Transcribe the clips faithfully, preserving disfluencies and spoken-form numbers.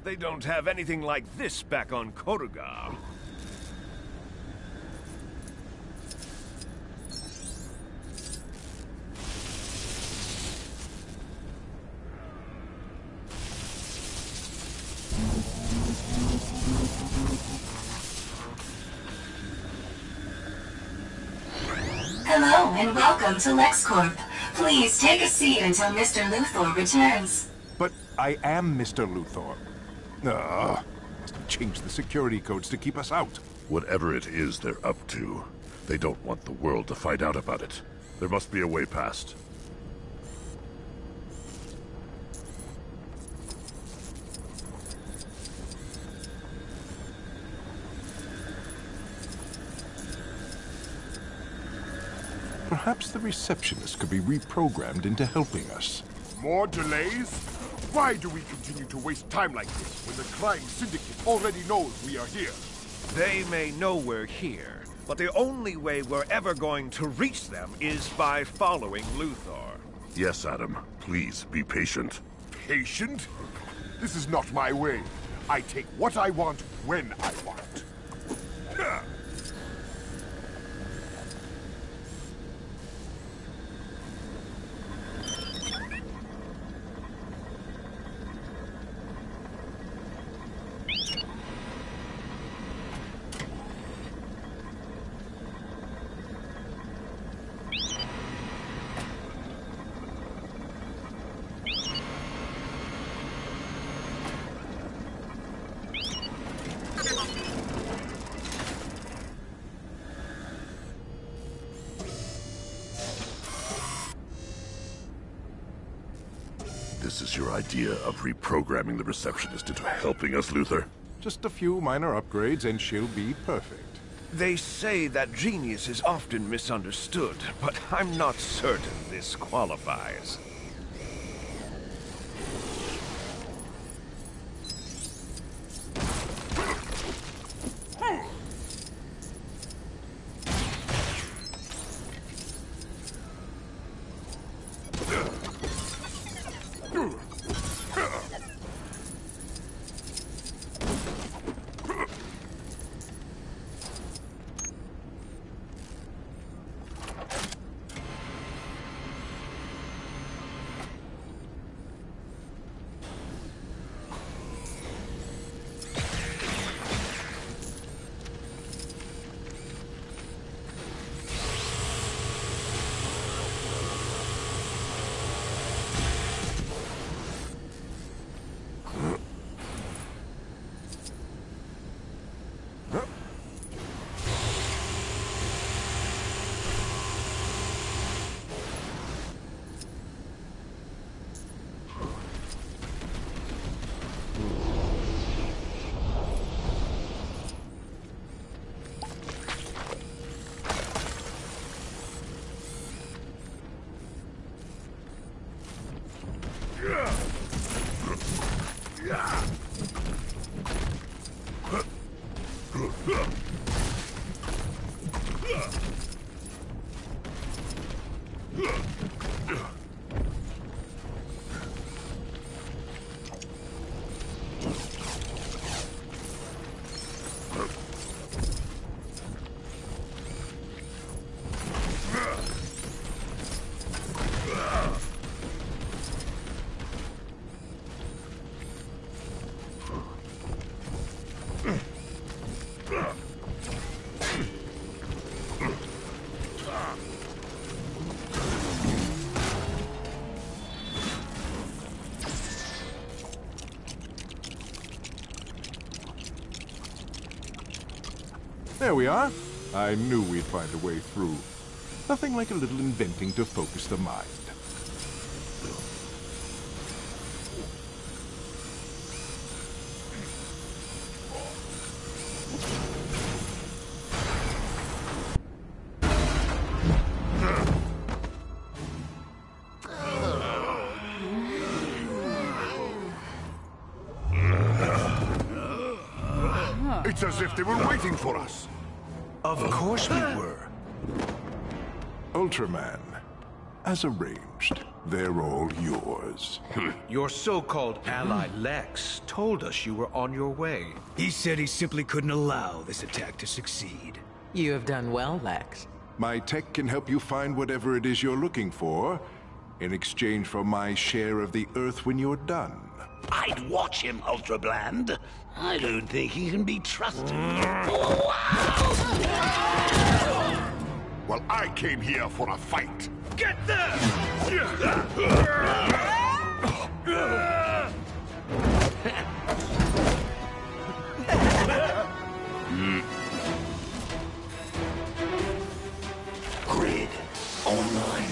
They don't have anything like this back on Korugar. Hello and welcome to LexCorp. Please take a seat until Mister Luthor returns. But I am Mister Luthor. Ugh. Must have changed the security codes to keep us out. Whatever it is they're up to, they don't want the world to find out about it. There must be a way past. Perhaps the receptionist could be reprogrammed into helping us. More delays? Why do we continue to waste time like this when the crime syndicate already knows we are here? They may know we're here, but the only way we're ever going to reach them is by following Luthor. Yes, Adam. Please, be patient. Patient? This is not my way. I take what I want when I want. This is your idea of reprogramming the receptionist into helping us, Luthor? Just a few minor upgrades and she'll be perfect. They say that genius is often misunderstood, but I'm not certain this qualifies. There we are. I knew we'd find a way through. Nothing like a little inventing to focus the mind. It's as if they were waiting for us. Of course we were. Ultraman, As arranged, they're all yours. Your so-called ally Lex told us you were on your way. He said he simply couldn't allow this attack to succeed. You have done well, Lex. My tech can help you find whatever it is you're looking for, in exchange for my share of the Earth when you're done. I'd watch him, Ultra Bland. I don't think he can be trusted. Well, I came here for a fight. Get them! Grid online.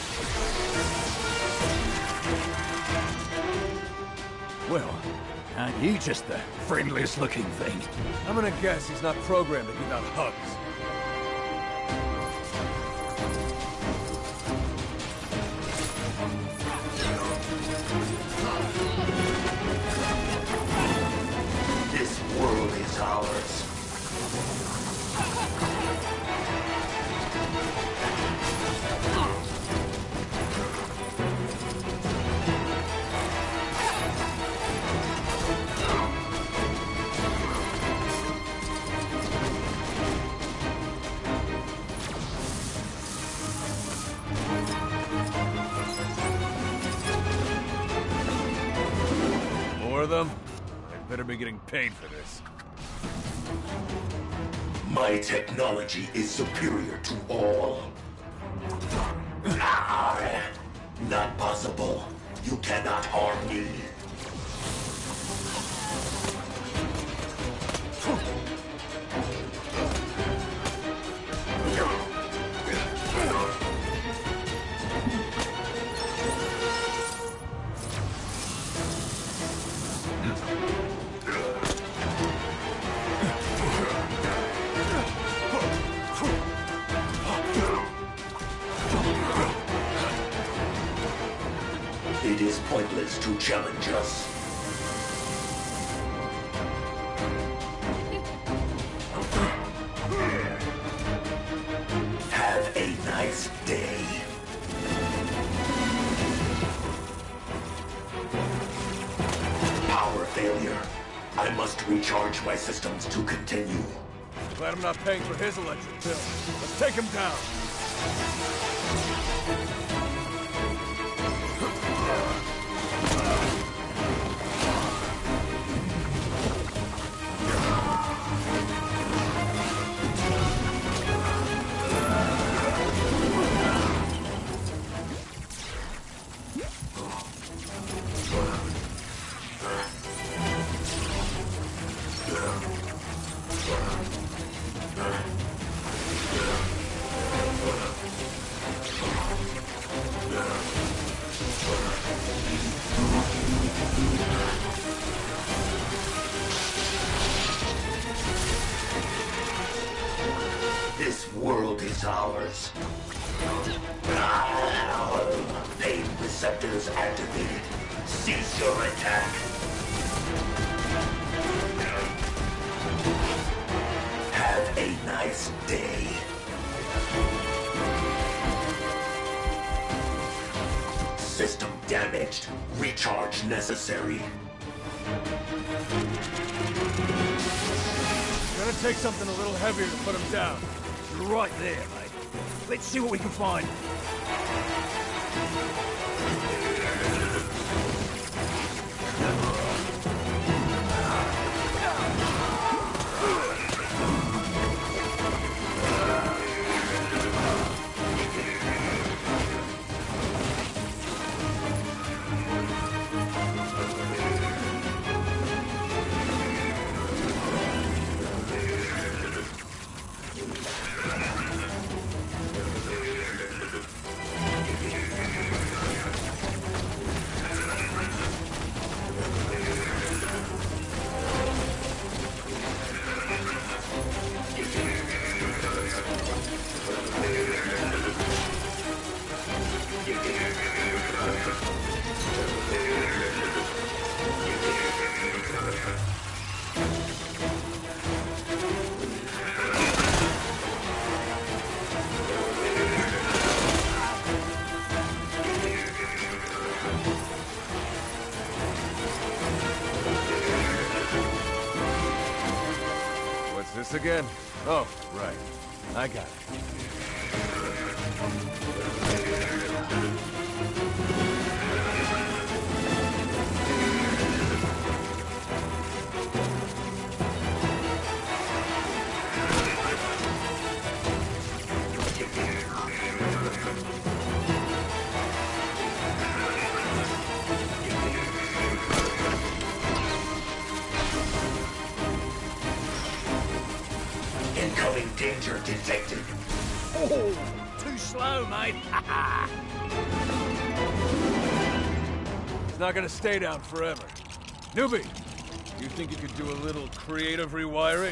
Well, aren't you just the friendliest looking thing? I'm gonna guess he's not programmed to give out hugs. This world is ours. More of them? I'd better be getting paid for this. My technology is superior to all. Ah, not possible. You cannot harm me. It is pointless to challenge us. Have a nice day. Power failure. I must recharge my systems to continue. Glad I'm not paying for his electric bill. Let's take him down. This world is ours. Pain receptors activated. Cease your attack. Have a nice day. System damaged. Recharge necessary. Gonna take something a little heavier to put him down. You're right there, mate. Let's see what we can find. Oh, right. I got it. Incoming danger detected. Oh, too slow, mate. It's not gonna stay down forever. Newbie, you think you could do a little creative rewiring?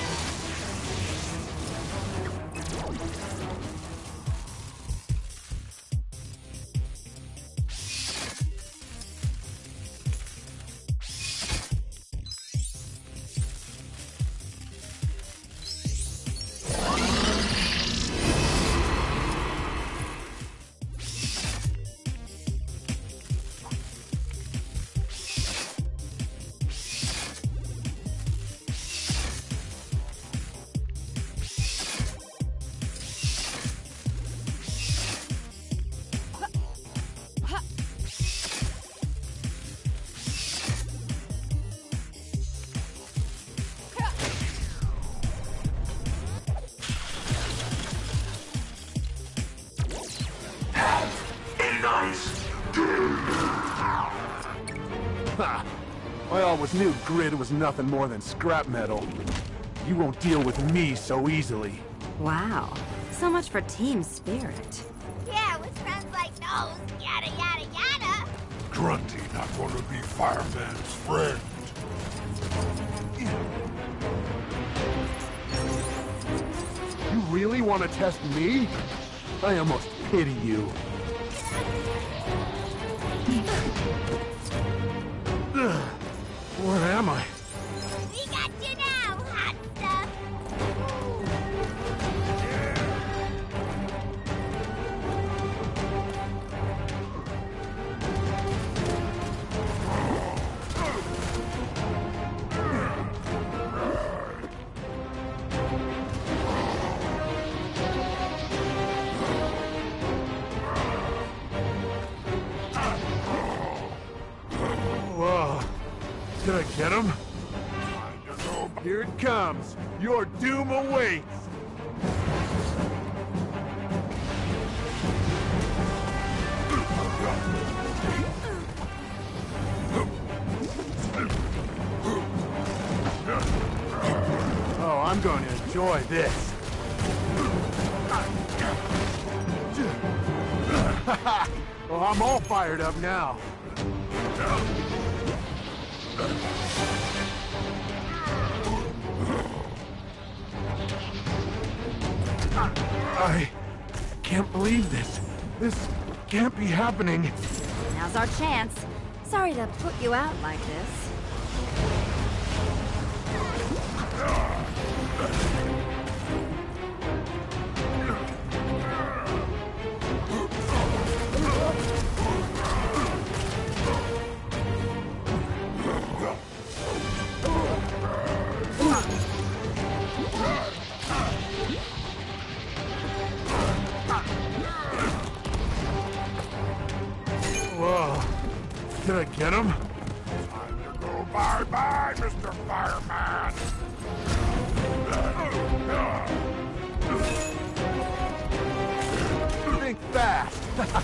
Ha! I always knew grid was nothing more than scrap metal. You won't deal with me so easily. Wow. So much for team spirit. Yeah, with friends like those, yada yada yada. Grunty not gonna be Fireman's friend. You really want to test me? I almost pity you. Ugh. Where am I? We got you now, hot stuff. Whoa. Did I get him? Here it comes. Your doom awaits. Oh, I'm going to enjoy this. Well, I'm all fired up now. I can't believe this. This can't be happening. Now's our chance. Sorry to put you out like this. Whoa. Did I get him? Time to go bye-bye, Mister Fireman. Think fast.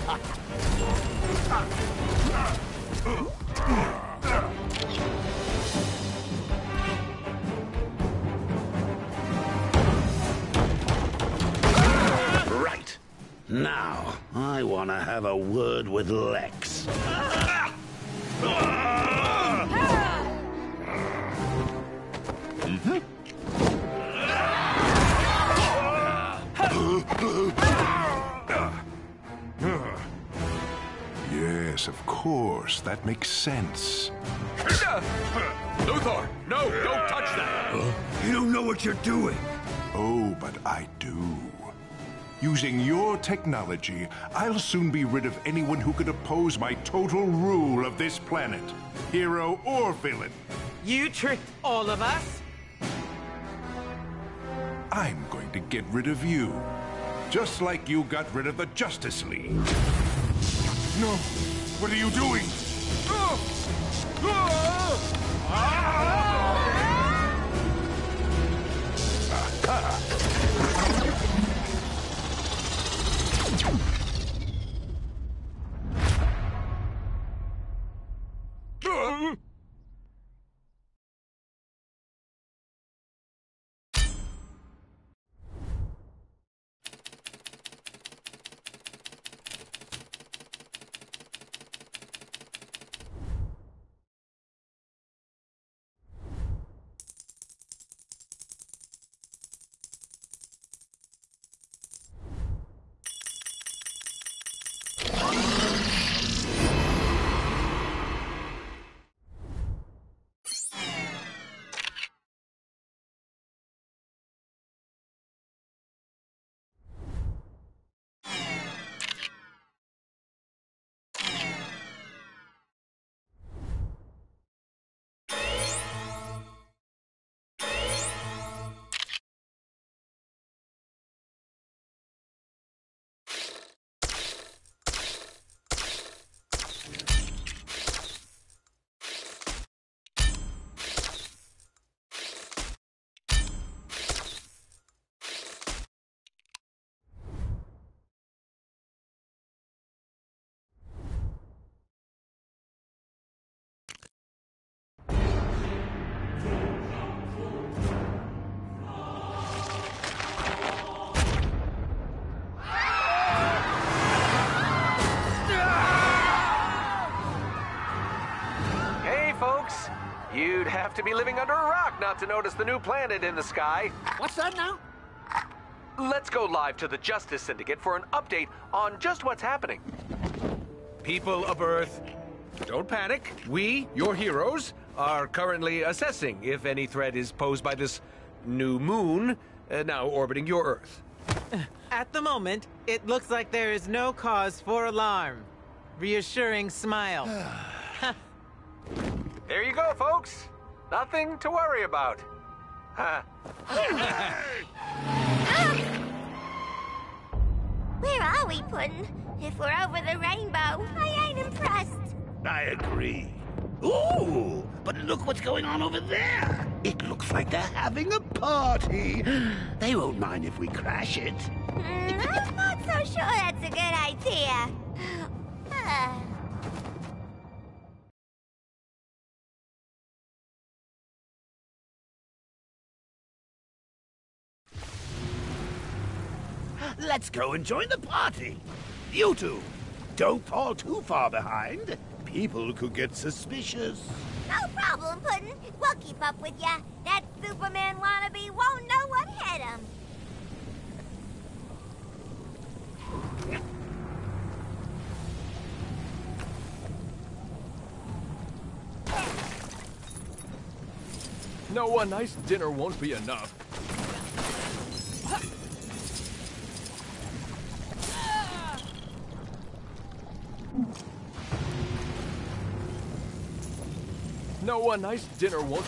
Right. Now, I want to have a word with Lex. Yes, of course. That makes sense. Luthor! No, don't touch that! You don't know what you're doing. Oh, but I do. Using your technology, I'll soon be rid of anyone who could oppose my total rule of this planet. Hero or villain. You tricked all of us? I'm going to get rid of you. Just like you got rid of the Justice League. No! What are you doing? Ah! Ah! Ah! You'd have to be living under a rock not to notice the new planet in the sky. What's that now? Let's go live to the Justice Syndicate for an update on just what's happening. People of Earth, don't panic. We, your heroes, are currently assessing if any threat is posed by this new moon uh, now orbiting your Earth. At the moment, it looks like there is no cause for alarm. Reassuring smile. There you go, folks. Nothing to worry about. Huh. Where are we, Puddin'? If we're over the rainbow, I ain't impressed. I agree. Ooh, but look what's going on over there. It looks like they're having a party. They won't mind if we crash it. Mm, I'm not so sure that's a good idea. Let's go and join the party. You two, don't fall too far behind. People could get suspicious. No problem, Puddin'. We'll keep up with ya. That Superman wannabe won't know what hit him. No, a nice dinner won't be enough. No, a nice dinner won't...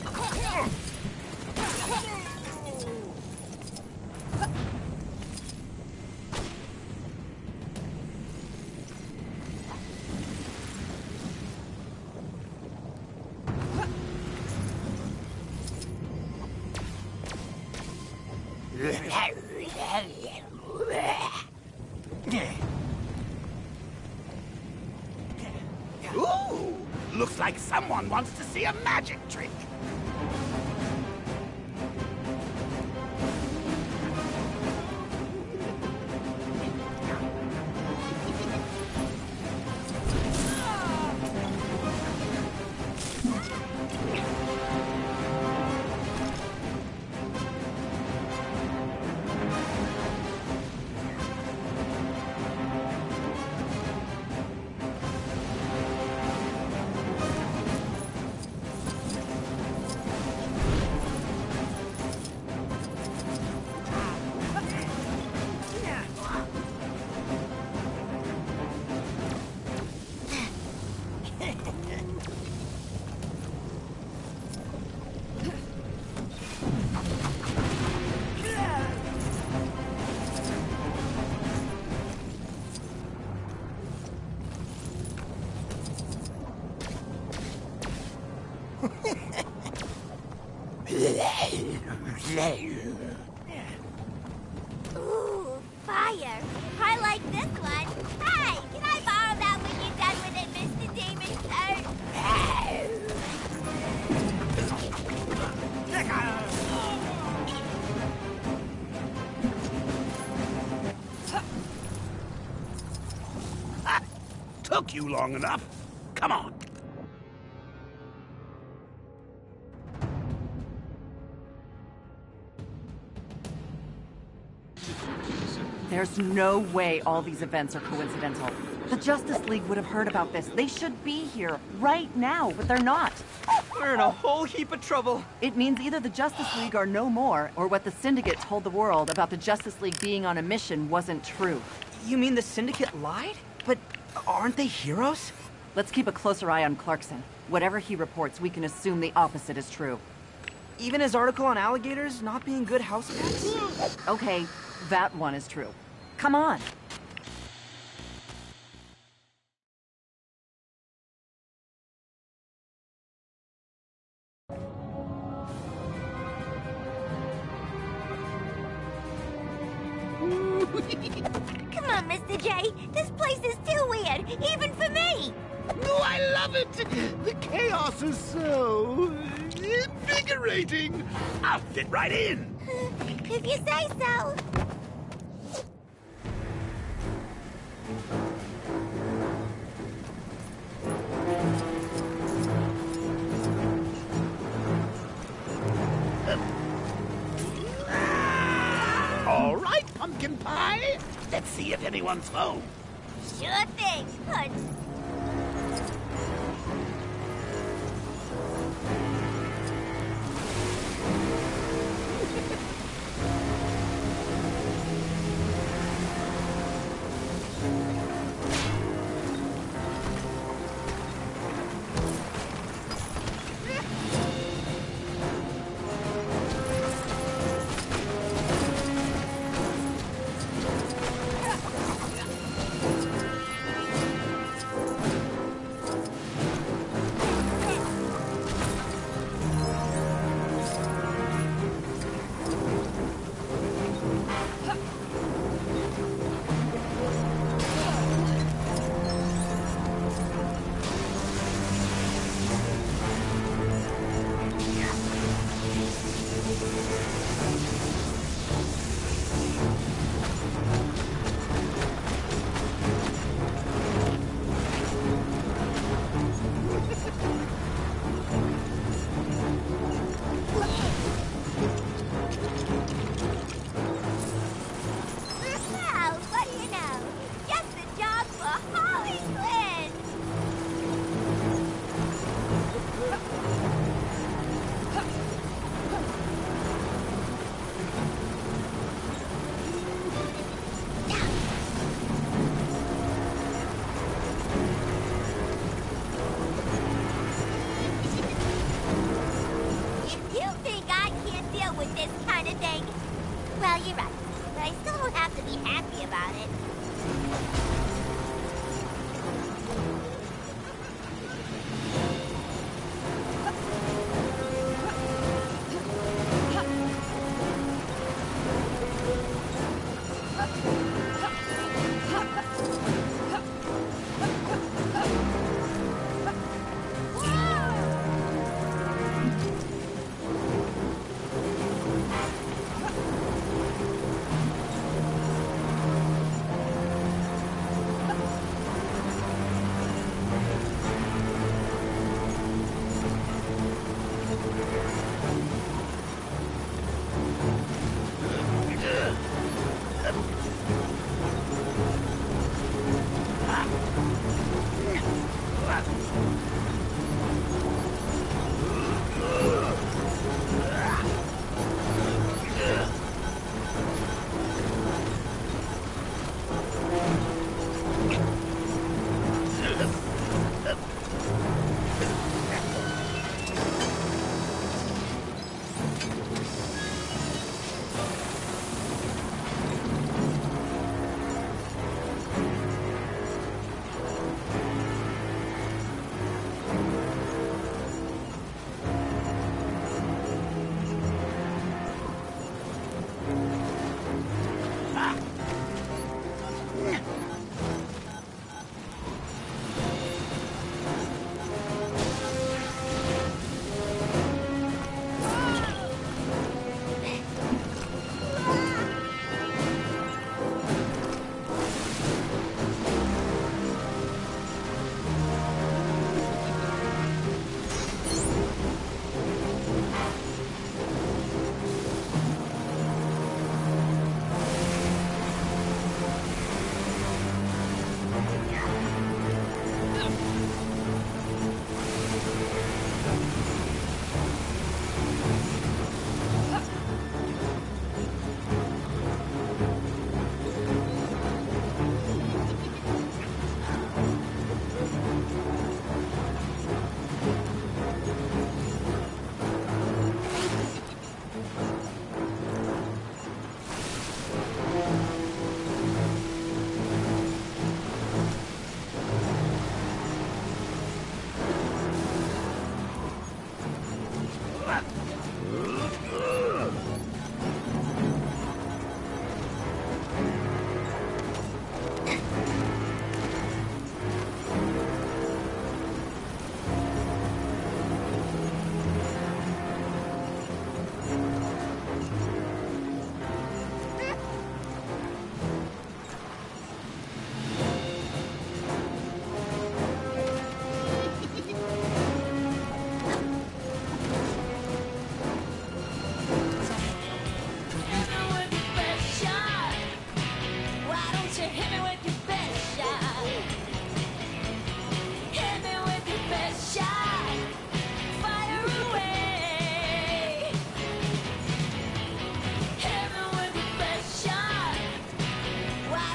Ooh, looks like someone wants to see a magic trick. Ooh, fire. I like this one. Hey, can I borrow that when you're done with it, Mister Demon, sir? Took you long enough. Come on. There's no way all these events are coincidental. The Justice League would have heard about this. They should be here right now, but they're not. We're in a whole heap of trouble. It means either the Justice League are no more, or what the Syndicate told the world about the Justice League being on a mission wasn't true. You mean the Syndicate lied? But aren't they heroes? Let's keep a closer eye on Clarkson. Whatever he reports, we can assume the opposite is true. Even his article on alligators not being good house pets? Okay, that one is true. Come on. Come on, Mister J. This place is too weird, even for me. Oh, I love it! The chaos is so invigorating. I'll fit right in. If you say so. All right, pumpkin pie. Let's see if anyone's home. Sure thing, Punch.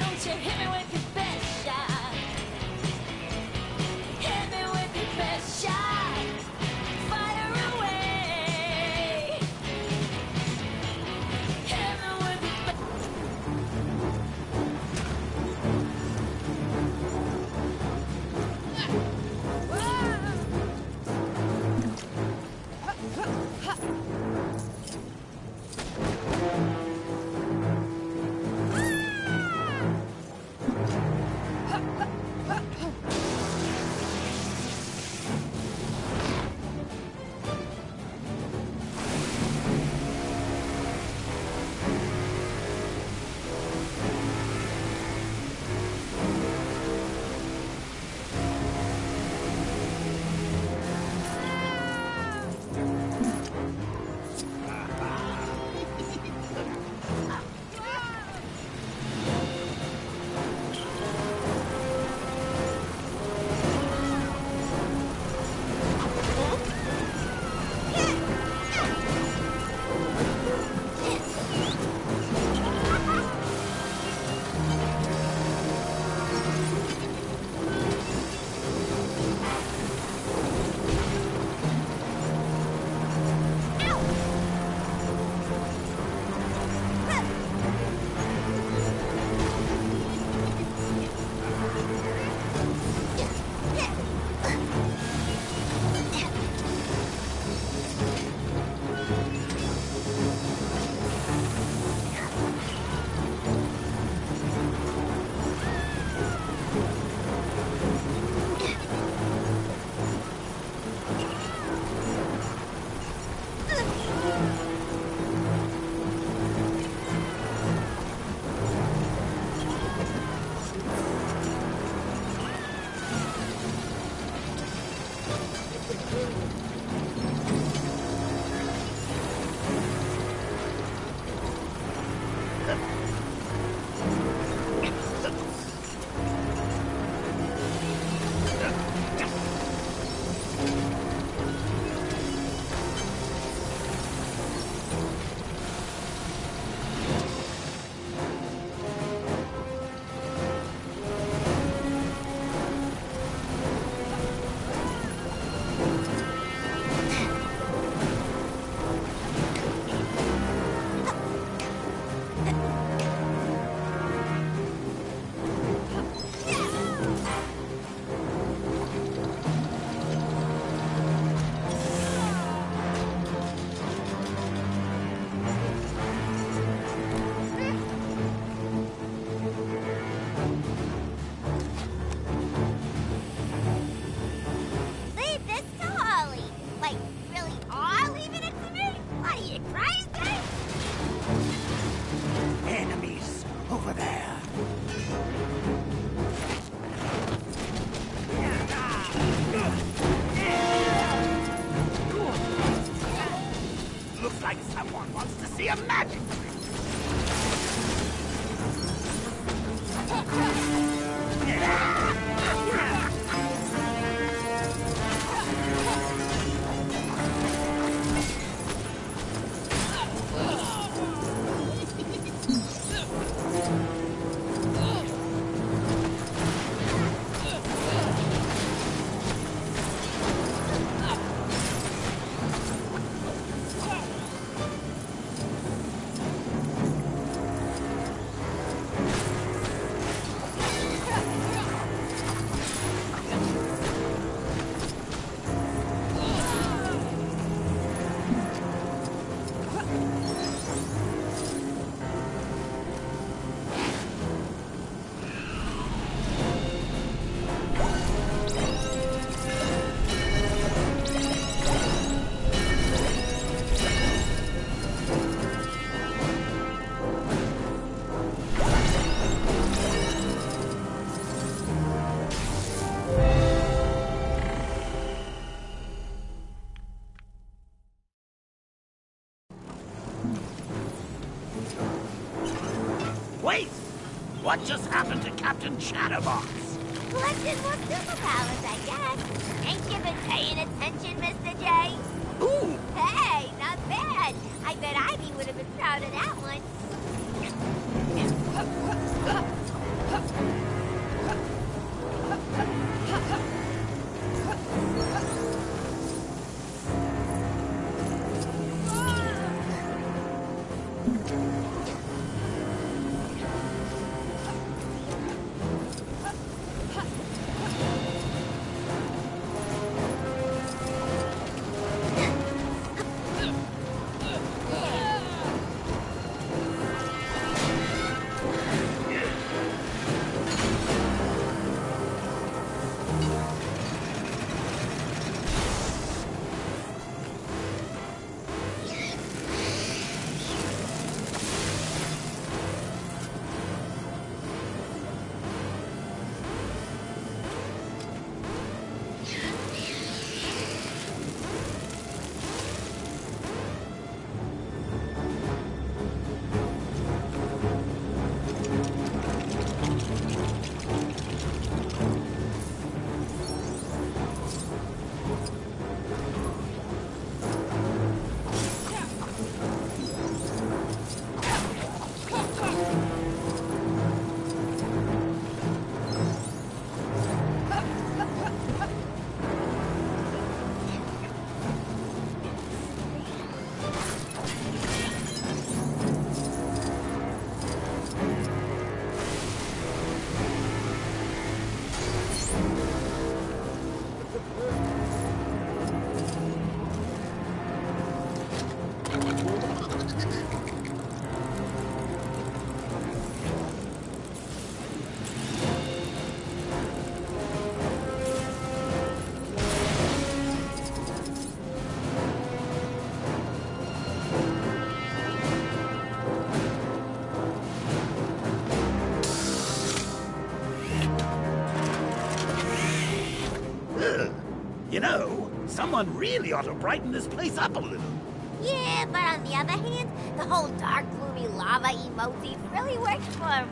don't you hit me with your best shot? Hit me with your best shot. Fire away. Hit me with your best. Wait! What just happened to Captain Chatterbox? Collecting more superpowers, I guess. Ain't you been paying attention, Mister J? Ooh! Hey, not bad. I bet Ivy would have been proud of that one. know, someone really ought to brighten this place up a little. Yeah, but on the other hand, the whole dark, gloomy lava emoji really works for...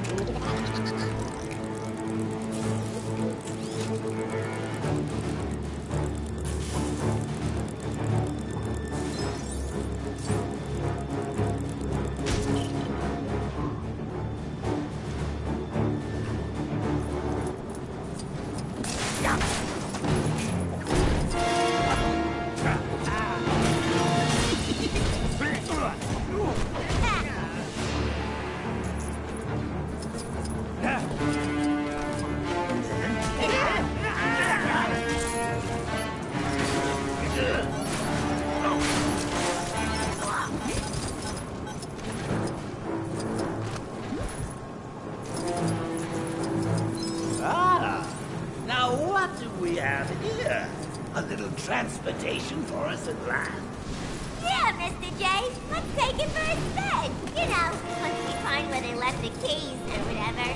Transportation for us at last. Yeah, Mister J. Let's take it for a spin. You know, once we find where they left the keys or whatever.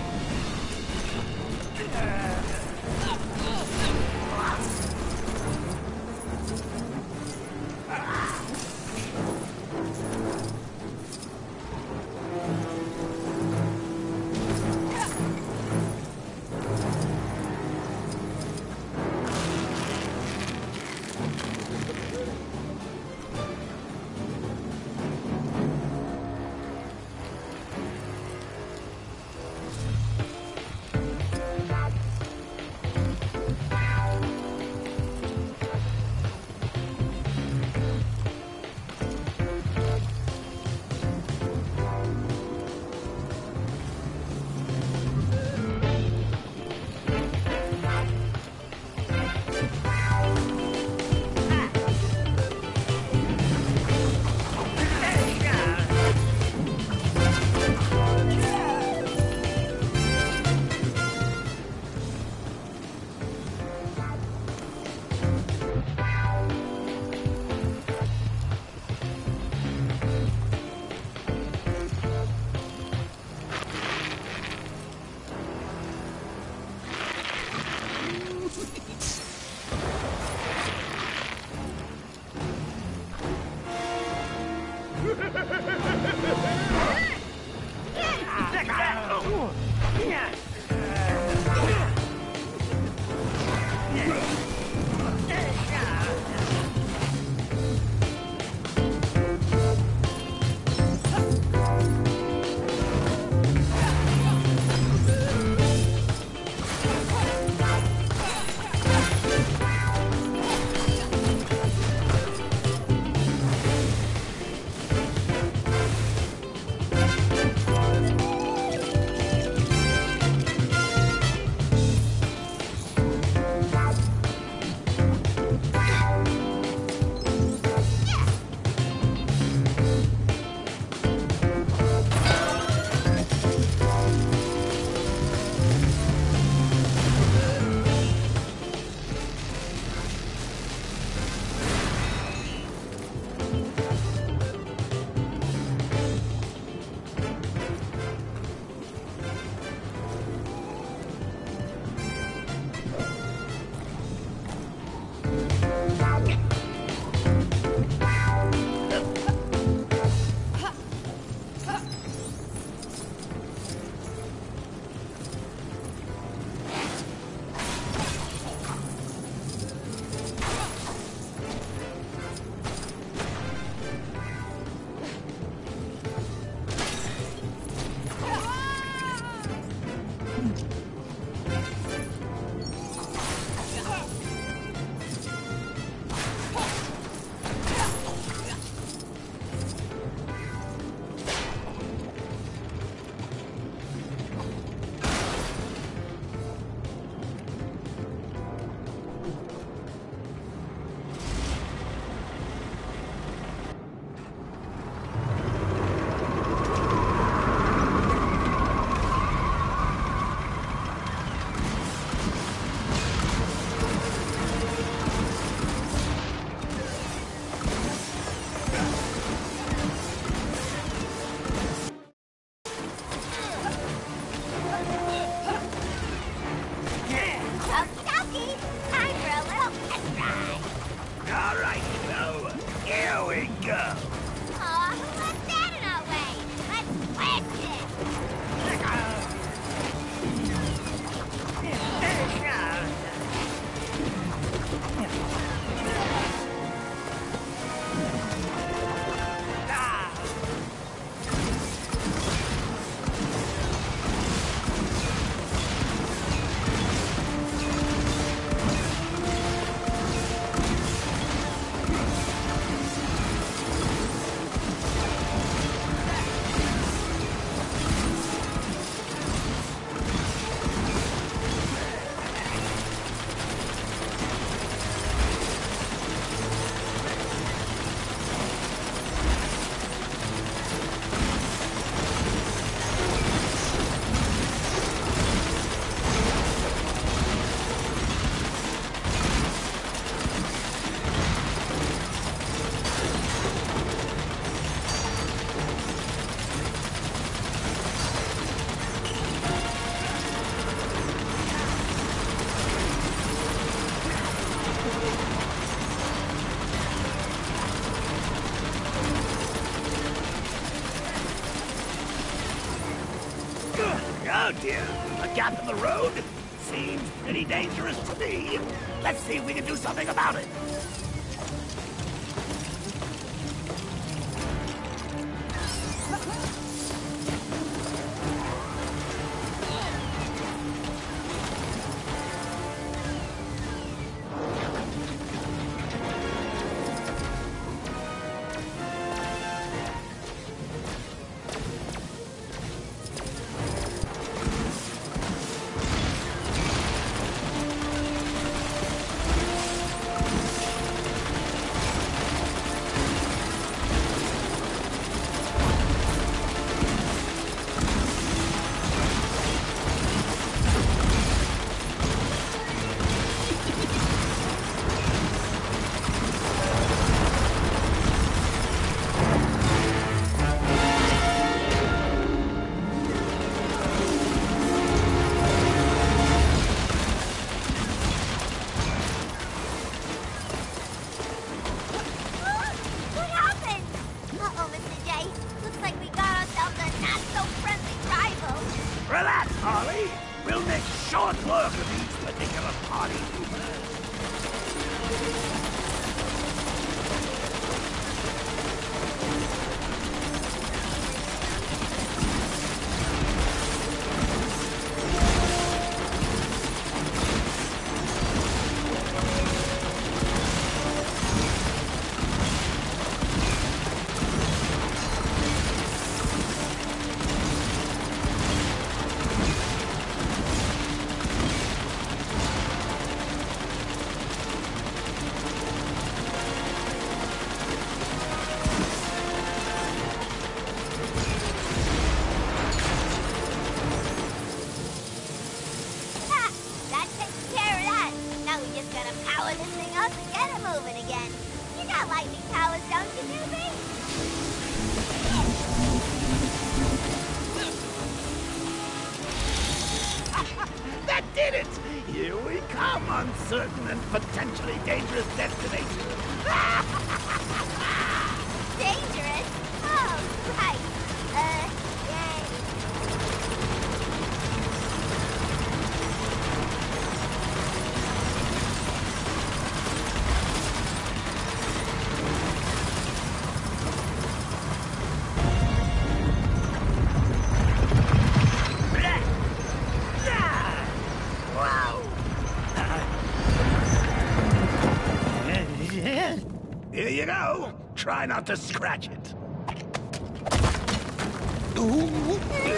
Oh dear, a gap in the road? Seems pretty dangerous to me. Let's see if we can do something about it. Uncertain and potentially dangerous destination. Dangerous? Oh, right. Uh, yay. Here you go. Try not to scratch it. Ooh.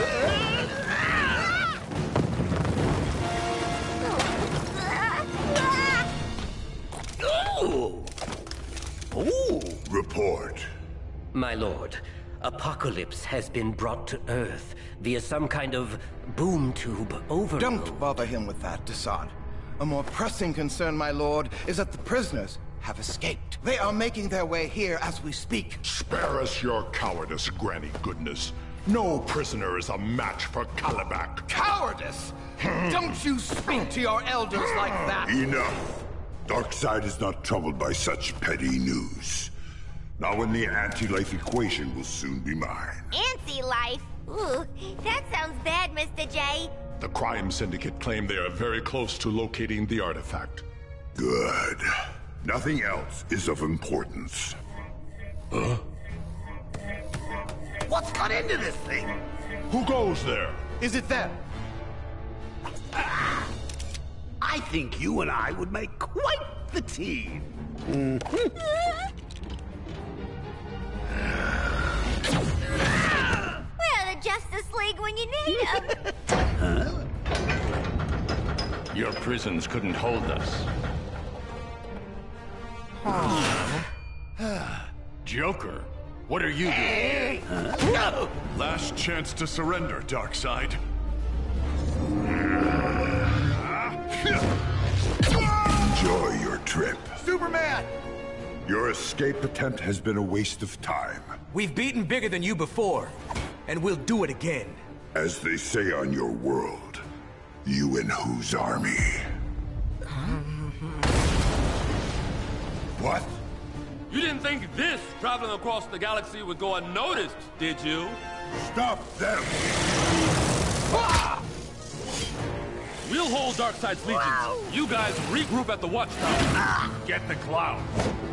Ooh. Ooh. Report. My lord, Apocalypse has been brought to Earth via some kind of boom tube overload. Don't bother him with that, Desaad. A more pressing concern, my lord, is that the prisoners have escaped. They are making their way here as we speak. Spare us your cowardice, Granny Goodness. No prisoner is a match for Kalibak. Cowardice? Don't you speak to your elders like that! Enough! Darkseid is not troubled by such petty news. Not when the anti-life equation will soon be mine. Anti-life? Ooh, that sounds bad, Mister J. The Crime Syndicate claim they are very close to locating the artifact. Good. Nothing else is of importance. Huh? What's got into this thing? Who goes there? Is it them? Ah, I think you and I would make quite the team. Mm-hmm. We're the Justice League when you need them. Huh? Your prisons couldn't hold us. Joker, what are you doing? Huh? No! Last chance to surrender, Darkseid. Enjoy your trip. Superman! Your escape attempt has been a waste of time. We've beaten bigger than you before, and we'll do it again. As they say on your world, you and whose army? What? You didn't think this traveling across the galaxy would go unnoticed, did you? Stop them! Ah! We'll hold Darkseid's legions. Wow. You guys regroup at the watchtower. Ah. Get the cloud.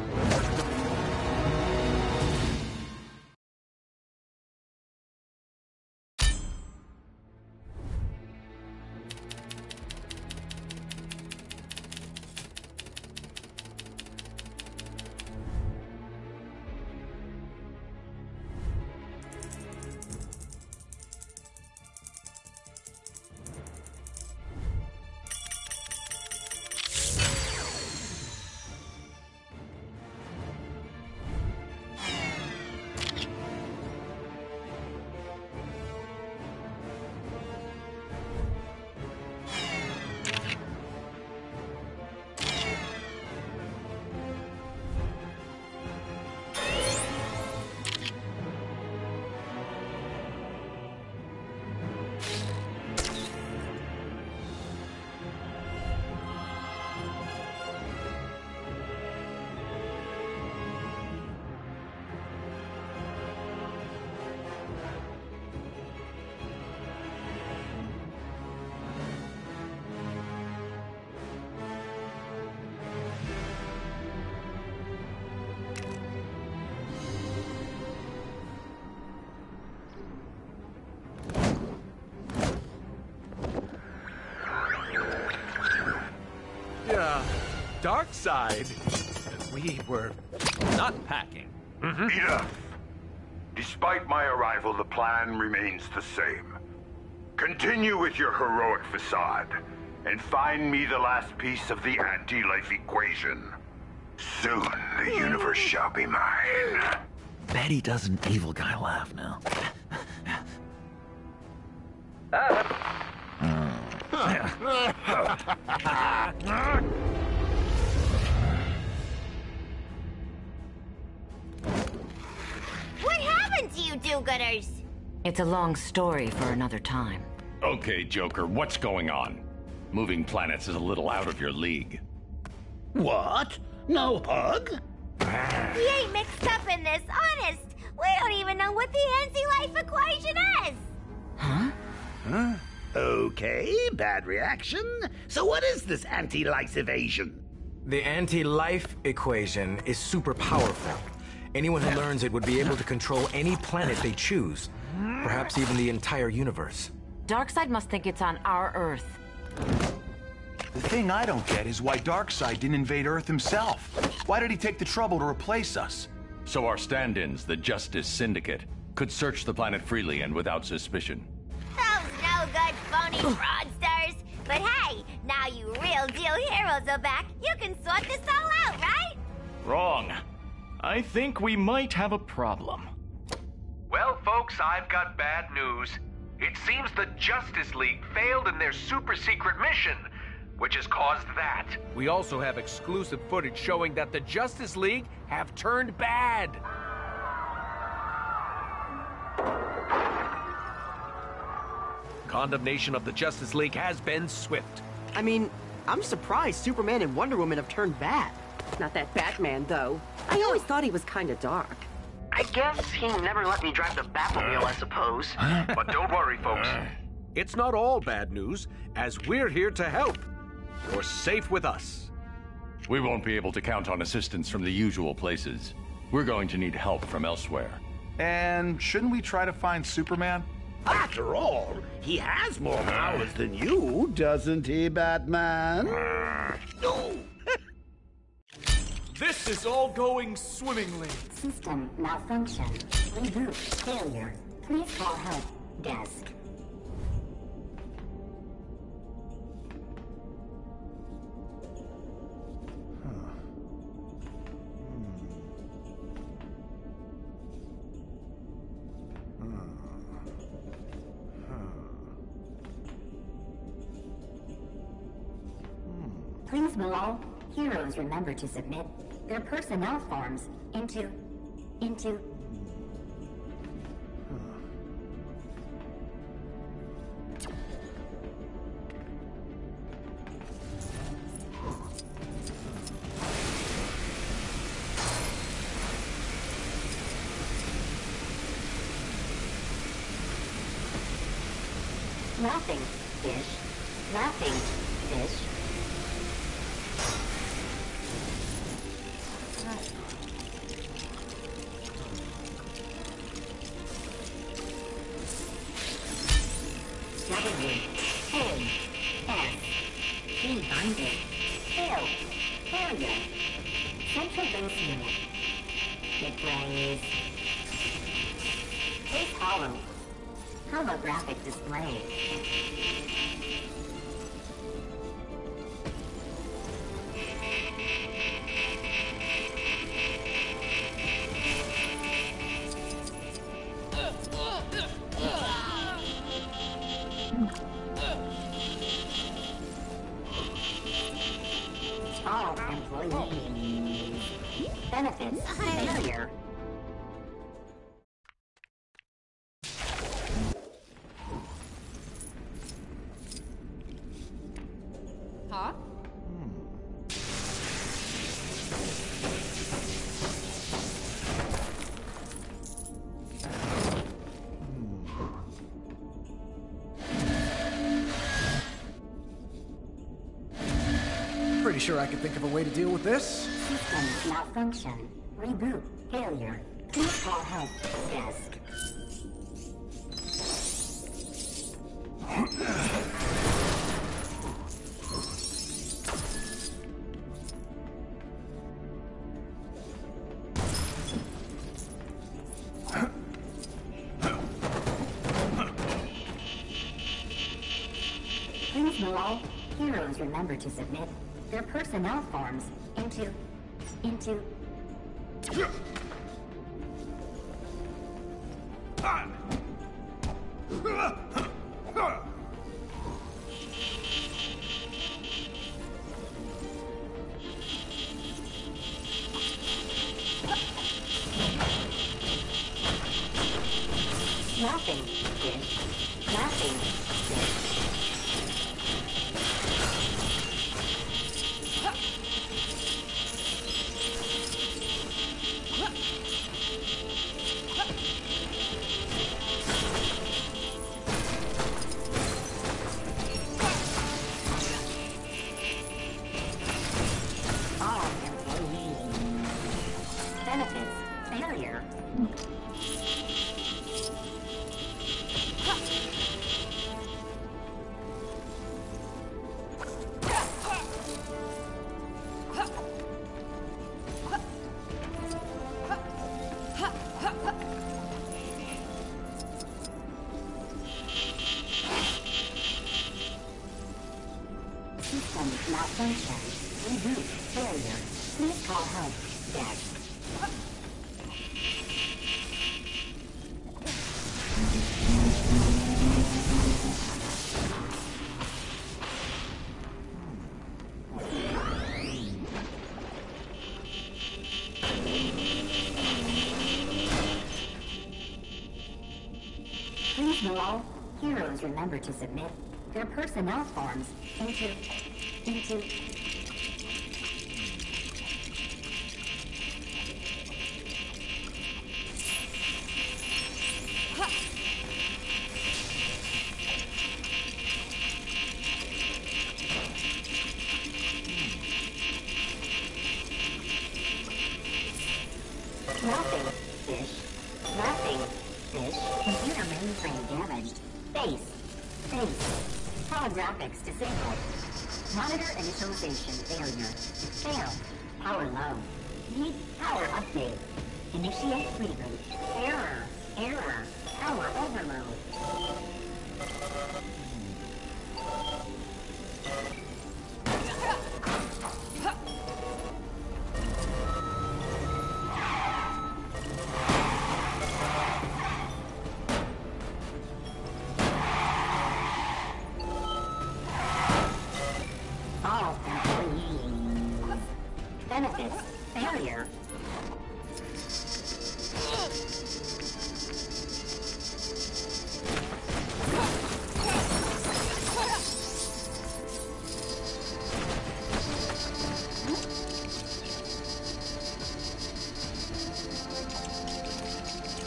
Darkseid? We were not packing. Mm-hmm. Enough. Despite my arrival, the plan remains the same. Continue with your heroic facade, and find me the last piece of the anti-life equation. Soon, the universe shall be mine. Betty does an evil guy laugh now. What happened to you do-gooders? It's a long story for another time. Okay, Joker, what's going on? Moving planets is a little out of your league. What? No hug? We ain't mixed up in this, honest. We don't even know what the anti-life equation is. Huh? Huh? Okay, bad reaction. So what is this anti-life evasion? The anti-life equation is super powerful. Anyone who learns it would be able to control any planet they choose. Perhaps even the entire universe. Darkseid must think it's on our Earth. The thing I don't get is why Darkseid didn't invade Earth himself. Why did he take the trouble to replace us? So our stand-ins, the Justice Syndicate, could search the planet freely and without suspicion. Those no-good phony fraudsters. But hey, now you real-deal heroes are back. You can sort this all out, right? Wrong. I think we might have a problem. Well, folks, I've got bad news. It seems the Justice League failed in their super-secret mission, which has caused that. We also have exclusive footage showing that the Justice League have turned bad. Condemnation of the Justice League has been swift. I mean, I'm surprised Superman and Wonder Woman have turned bad. Not that Batman, though. I always thought he was kind of dark. I guess he never let me drive the Batmobile, I suppose. But don't worry, folks. It's not all bad news, as we're here to help. You're safe with us. We won't be able to count on assistance from the usual places. We're going to need help from elsewhere. And shouldn't we try to find Superman? After all, he has more powers than you, doesn't he, Batman? No! This is all going swimmingly. System malfunction. Reboot failure. Please call help desk. Please will all heroes remember to submit their personnel forms into... into... Nothing, Fish. Laughing fish. W, N, S, G binding, L, failure, central base unit, mid-braze, case hollow, holographic display. All employees. Benefits. Failure. Huh? Pretty sure I could think of a way to deal with this. System malfunction. Reboot. Failure. Please call help desk. Please know all heroes remember to submit their personnel forms into into Laughing fish. Laughing fish. All employees. Benefits. Failure. System malfunction. Reboot. Failure. Please call help desk. Please know all heroes remember to submit their personnel forms into into Laughing fish. Laughing fish. Computer mainframe damaged. Base. Base. Holographics disabled. Monitor initialization failure. Fail. Power low. Need power update. Initiate reboot. Error. Error. Power overload. All employees. Benefits. Failure.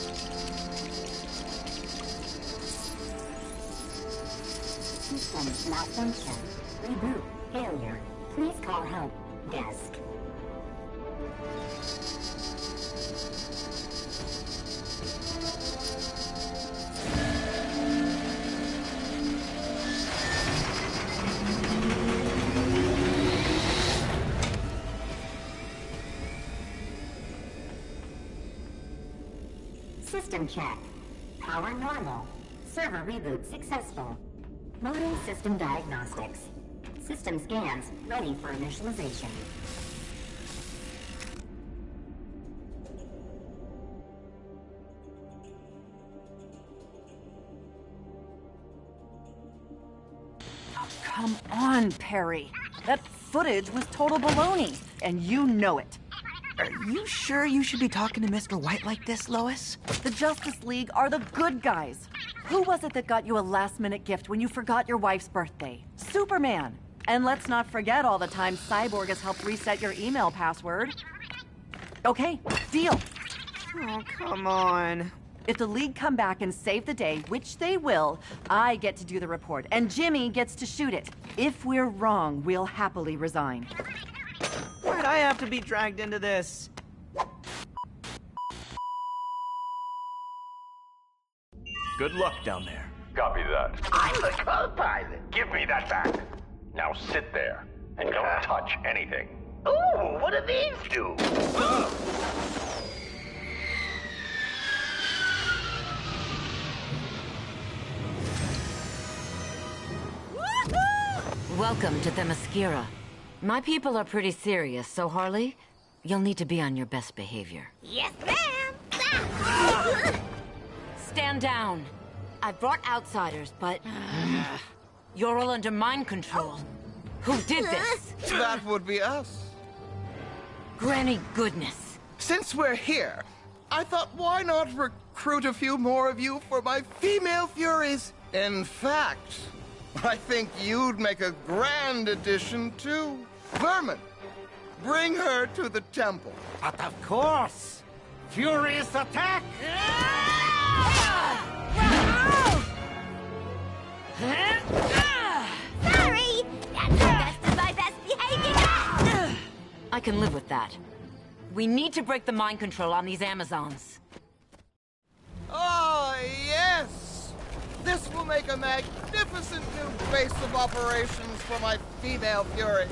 Systems Malfunction. Reboot. Failure. Please call help desk. System check. Power normal. Server reboot successful. Loading system diagnostics. System scans ready for initialization. Oh, come on, Perry. That footage was total baloney, and you know it. Are you sure you should be talking to Mister White like this, Lois? The Justice League are the good guys. Who was it that got you a last-minute gift when you forgot your wife's birthday? Superman. And let's not forget all the times Cyborg has helped reset your email password. Okay, deal. Oh, come on. If the League come back and save the day, which they will, I get to do the report, and Jimmy gets to shoot it. If we're wrong, we'll happily resign. Why'd I have to be dragged into this? Good luck down there. Copy that. I'm the co-pilot. Give me that back. Now sit there and don't touch anything. Ooh, what do these do? Welcome to Themyscira. My people are pretty serious, so Harley, you'll need to be on your best behavior. Yes, ma'am. Stand down. I brought outsiders, but you're all under mind control. Who did this? That would be us. Granny Goodness. Since we're here, I thought why not recruit a few more of you for my female furies? In fact, I think you'd make a grand addition too. Vermin, bring her to the temple. But of course. Furious attack! Sorry! That's the best of my best behavior! I can live with that. We need to break the mind control on these Amazons. Oh, yes! This will make a magnificent new base of operations for my female fury.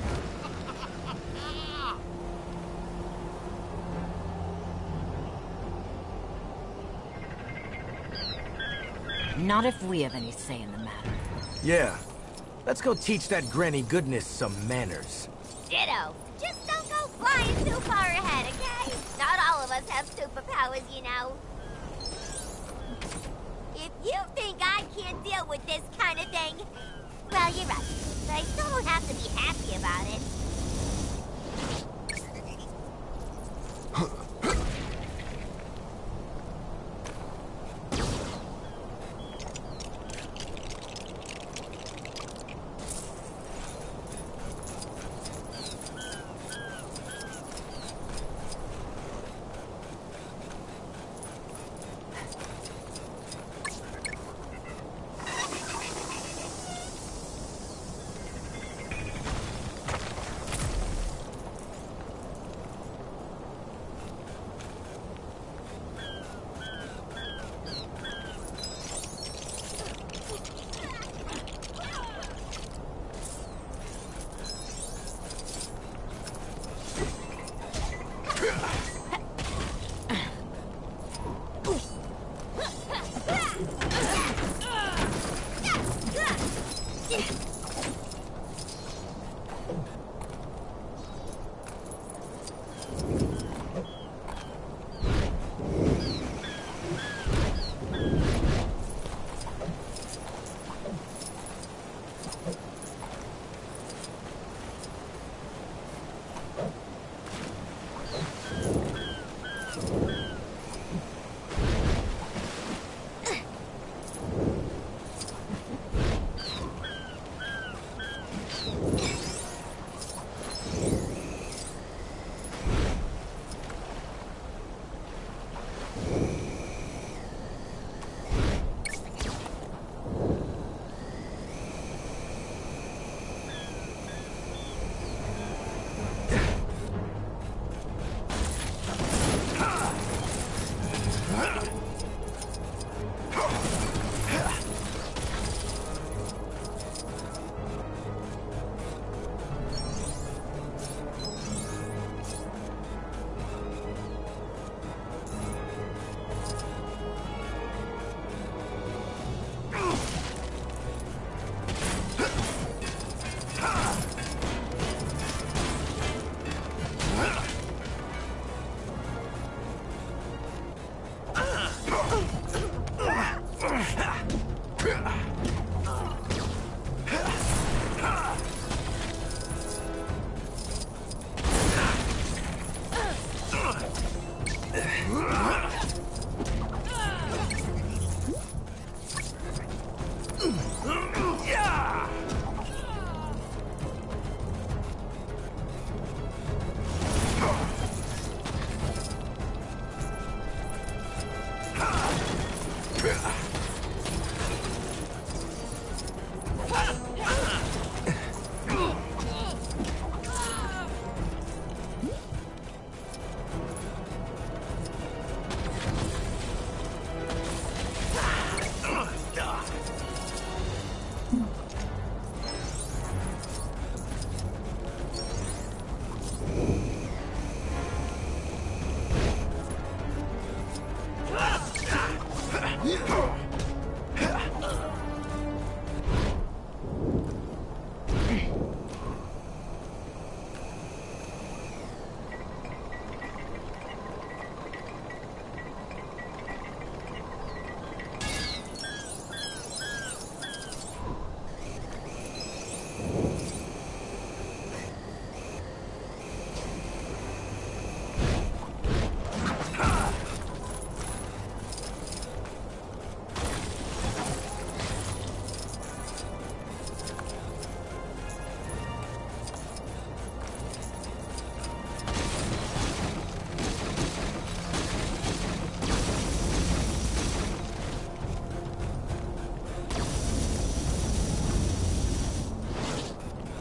Not if we have any say in the matter. Yeah. Let's go teach that Granny Goodness some manners. Ditto. Just don't go flying too far ahead, okay? Not all of us have superpowers, you know. If you think I can't deal with this kind of thing, well, you're right. But I still don't have to be happy about it.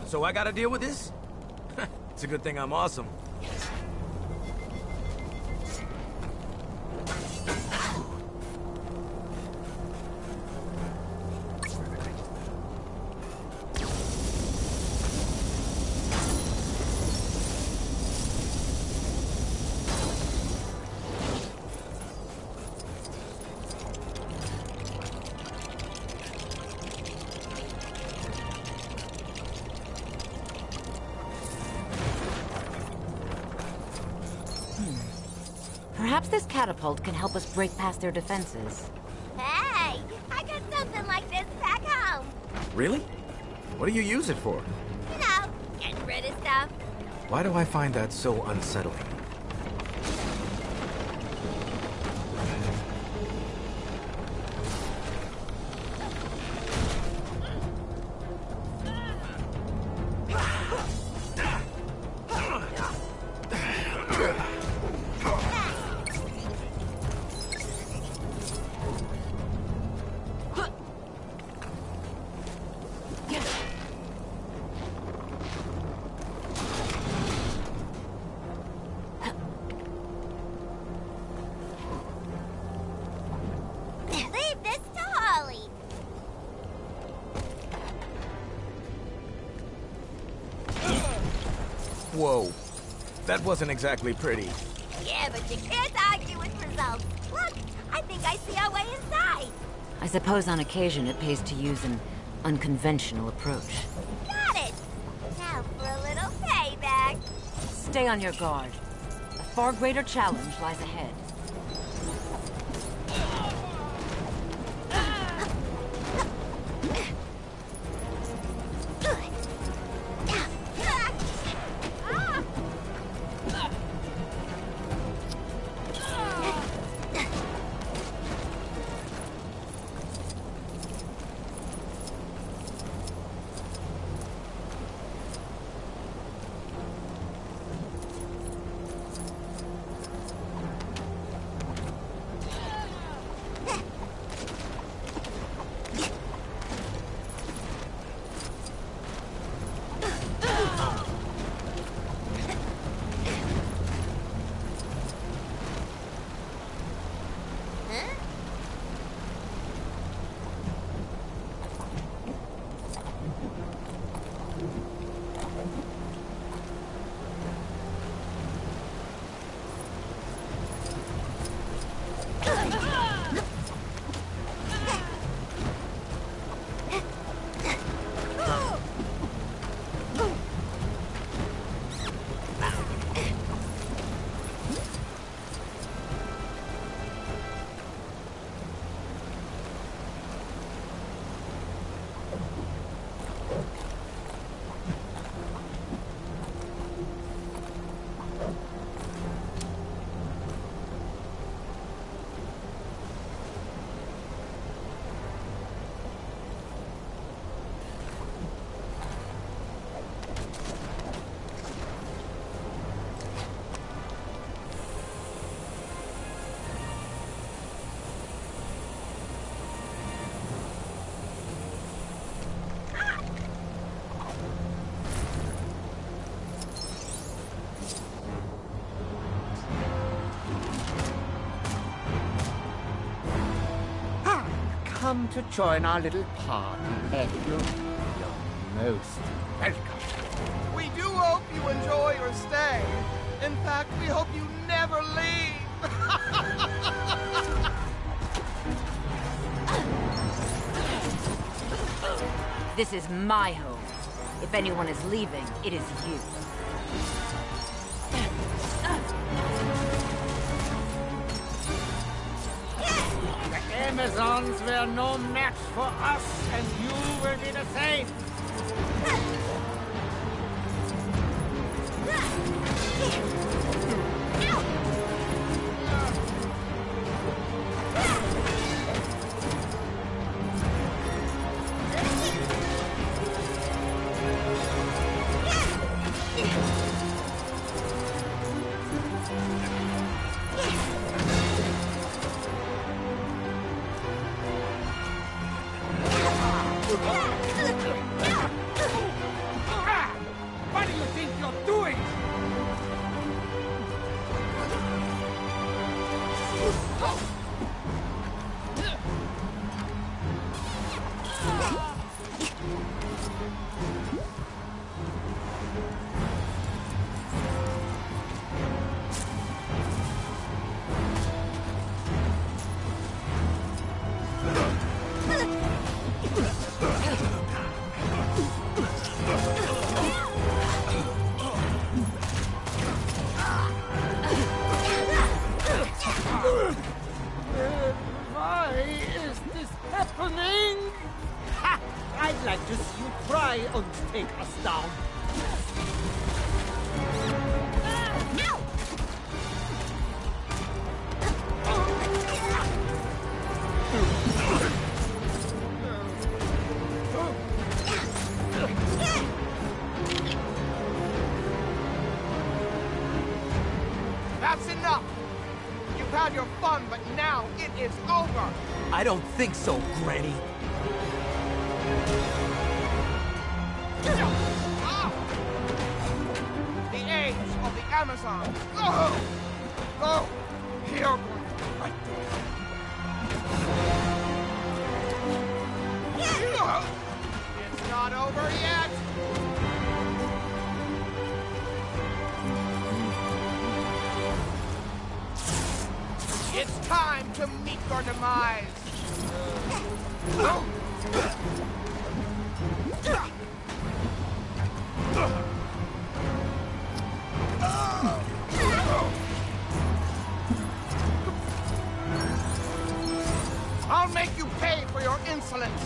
So I gotta deal with this? It's a good thing I'm awesome. Perhaps this catapult can help us break past their defenses. Hey, I got something like this back home. Really? What do you use it for? You know, getting rid of stuff. Why do I find that so unsettling? Leave this to Holly. Whoa. That wasn't exactly pretty. Yeah, but you can't argue with results. Look, I think I see our way inside. I suppose on occasion it pays to use an unconventional approach. Got it. Now for a little payback. Stay on your guard. A far greater challenge lies ahead. Come to join our little party, Edgar. You're most welcome. We do hope you enjoy your stay. In fact, we hope you never leave. This is my home. If anyone is leaving, it is you. Amazons were no match for us, and you will be the same. down. That's enough! You've had your fun, but now it is over! I don't think so, Granny. Ah! The age of the Amazon! Oh! Oh! Here, right there. It's not over yet! It's time to meet your demise! I'll make you pay for your insolence!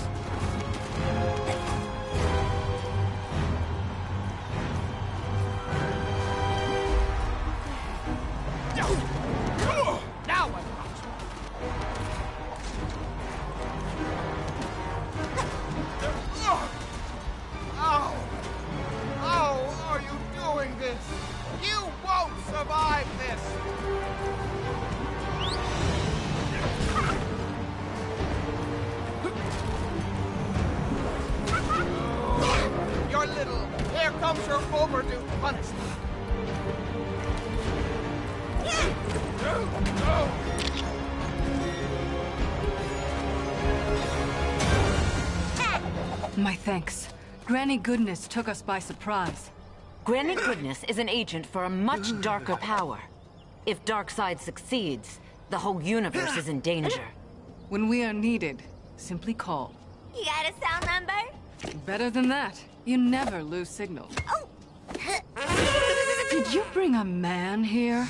Now what? How? How are you doing this? You won't survive this! Your little... Here comes your overdue punishment. My thanks. Granny Goodness took us by surprise. Granny Goodness is an agent for a much darker power. If Darkseid succeeds, the whole universe is in danger. When we are needed, simply call. You got a cell number? Better than that. You never lose signal. Oh! Did you bring a man here?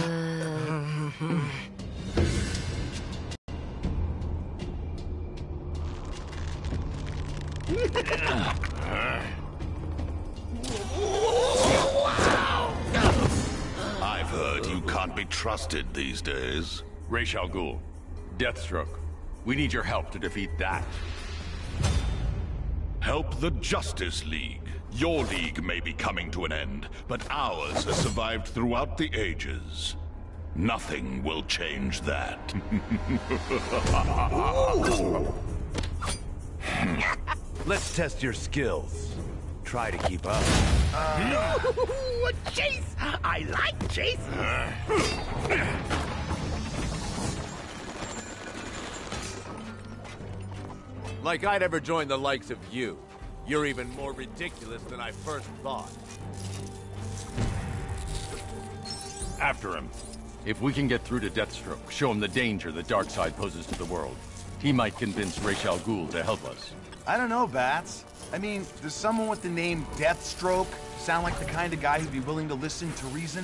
I've heard you can't be trusted these days. Ra's al Ghul, Deathstroke. We need your help to defeat that. Help the Justice League. Your league may be coming to an end, but ours has survived throughout the ages. Nothing will change that. Let's test your skills. Try to keep up. Uh, Ooh, Chase! I like Chase! Like I'd ever join the likes of you. You're even more ridiculous than I first thought. After him. If we can get through to Deathstroke, show him the danger that Darkseid poses to the world, he might convince Ra's al Ghul to help us. I don't know, Bats. I mean, does someone with the name Deathstroke sound like the kind of guy who'd be willing to listen to reason?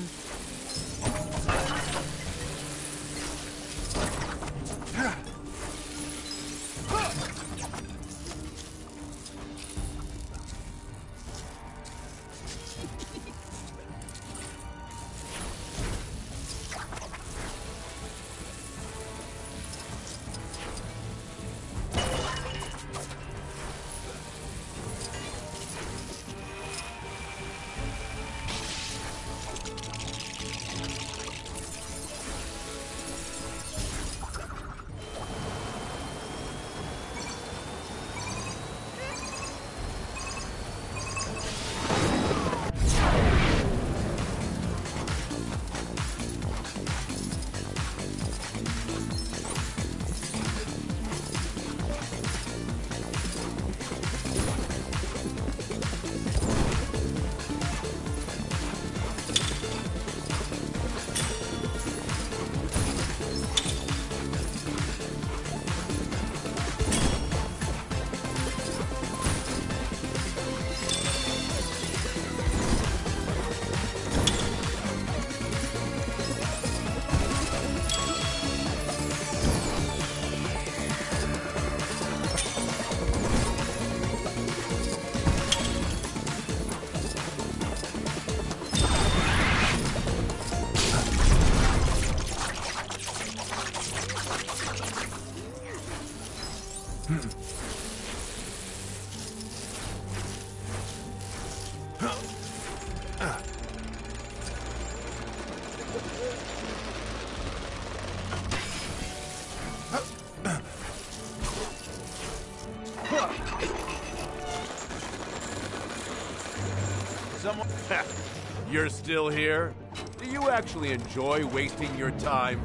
Someone... You're still here? Do you actually enjoy wasting your time?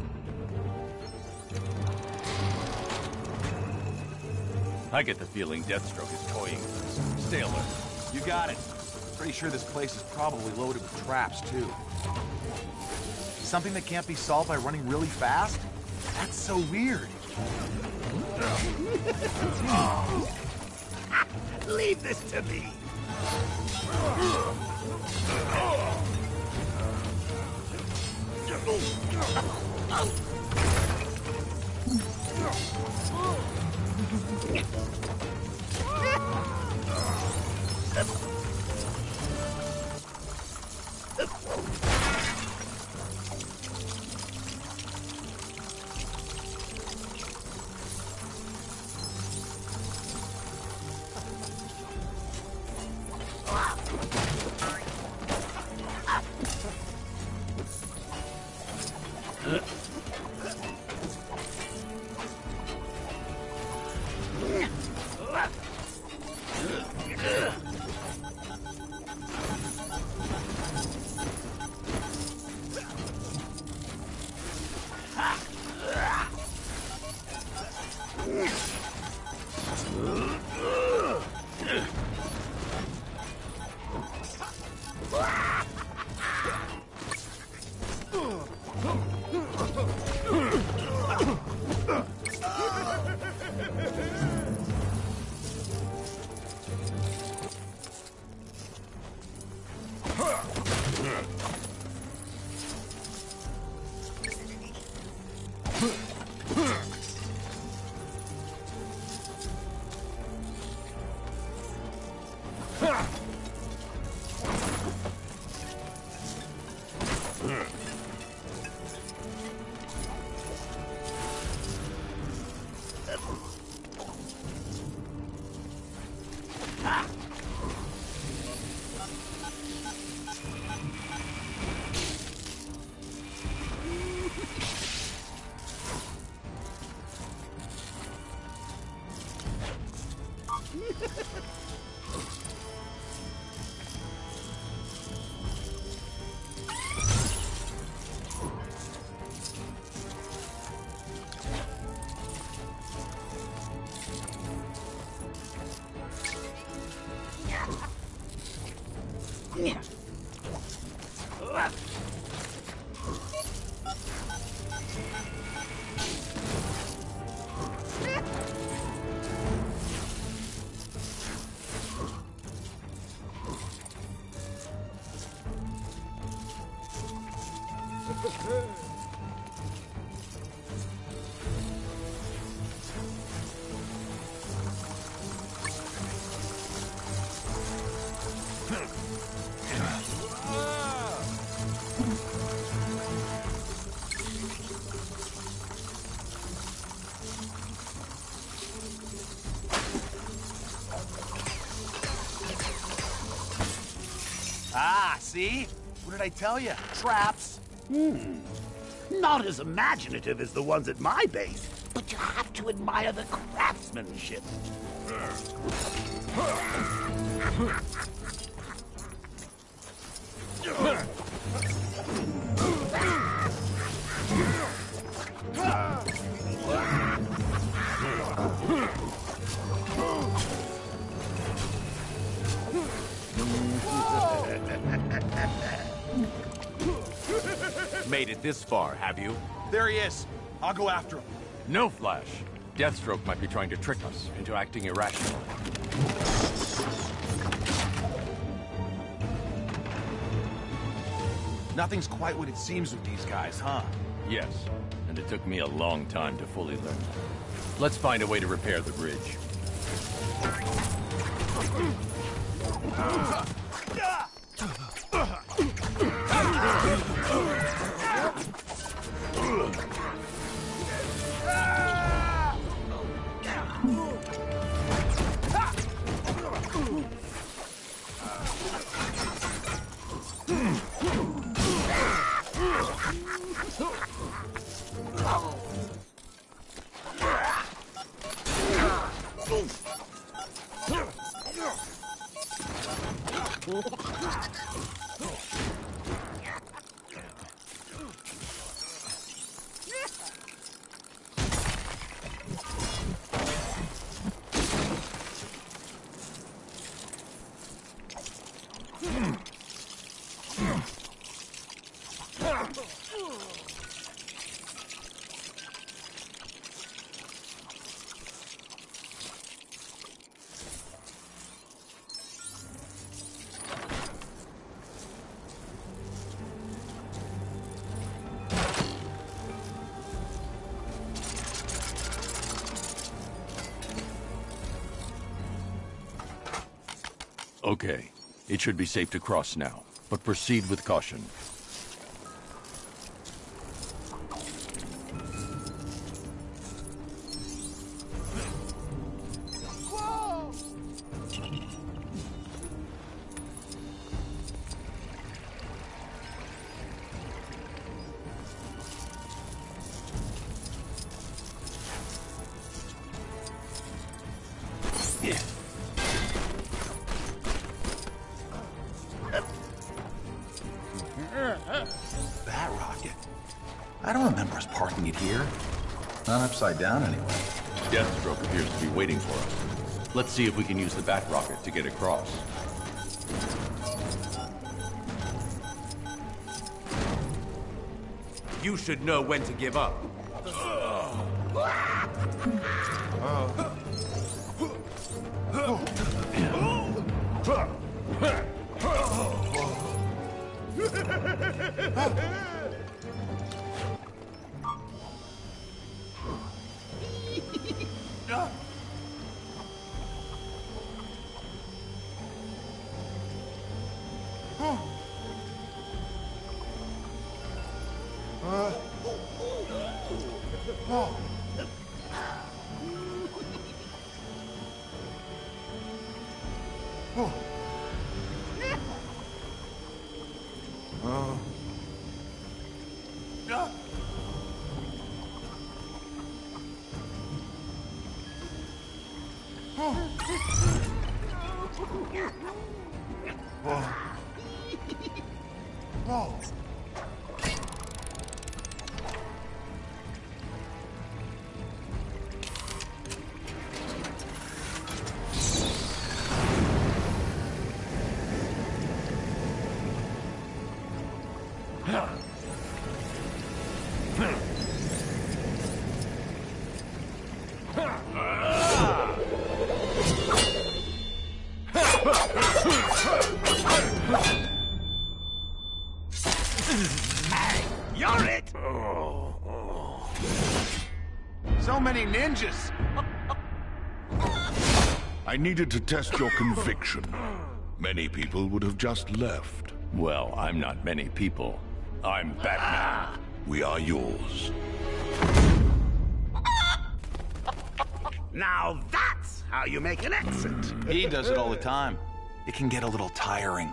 I get the feeling Deathstroke is toying with us. Stay alert. You got it. Pretty sure this place is probably loaded with traps, too. Something that can't be solved by running really fast? That's so weird. Leave this to me. Ah, see? What did I tell you? Traps. Hmm. Not as imaginative as the ones at my base, but you have to admire the craftsmanship. Made it this far, have you? There he is. I'll go after him. No, Flash. Deathstroke might be trying to trick us into acting irrationally. Nothing's quite what it seems with these guys, huh? Yes, and it took me a long time to fully learn that. Let's find a way to repair the bridge. Okay. It should be safe to cross now, but proceed with caution. That rocket. I don't remember us parking it here. Not upside down anyway. Deathstroke appears to be waiting for us. Let's see if we can use the bat rocket to get across. You should know when to give up. You're it! So many ninjas! I needed to test your conviction. Many people would have just left. Well, I'm not many people. I'm Batman. We are yours. Now that's how you make an exit. He does it all the time. It can get a little tiring.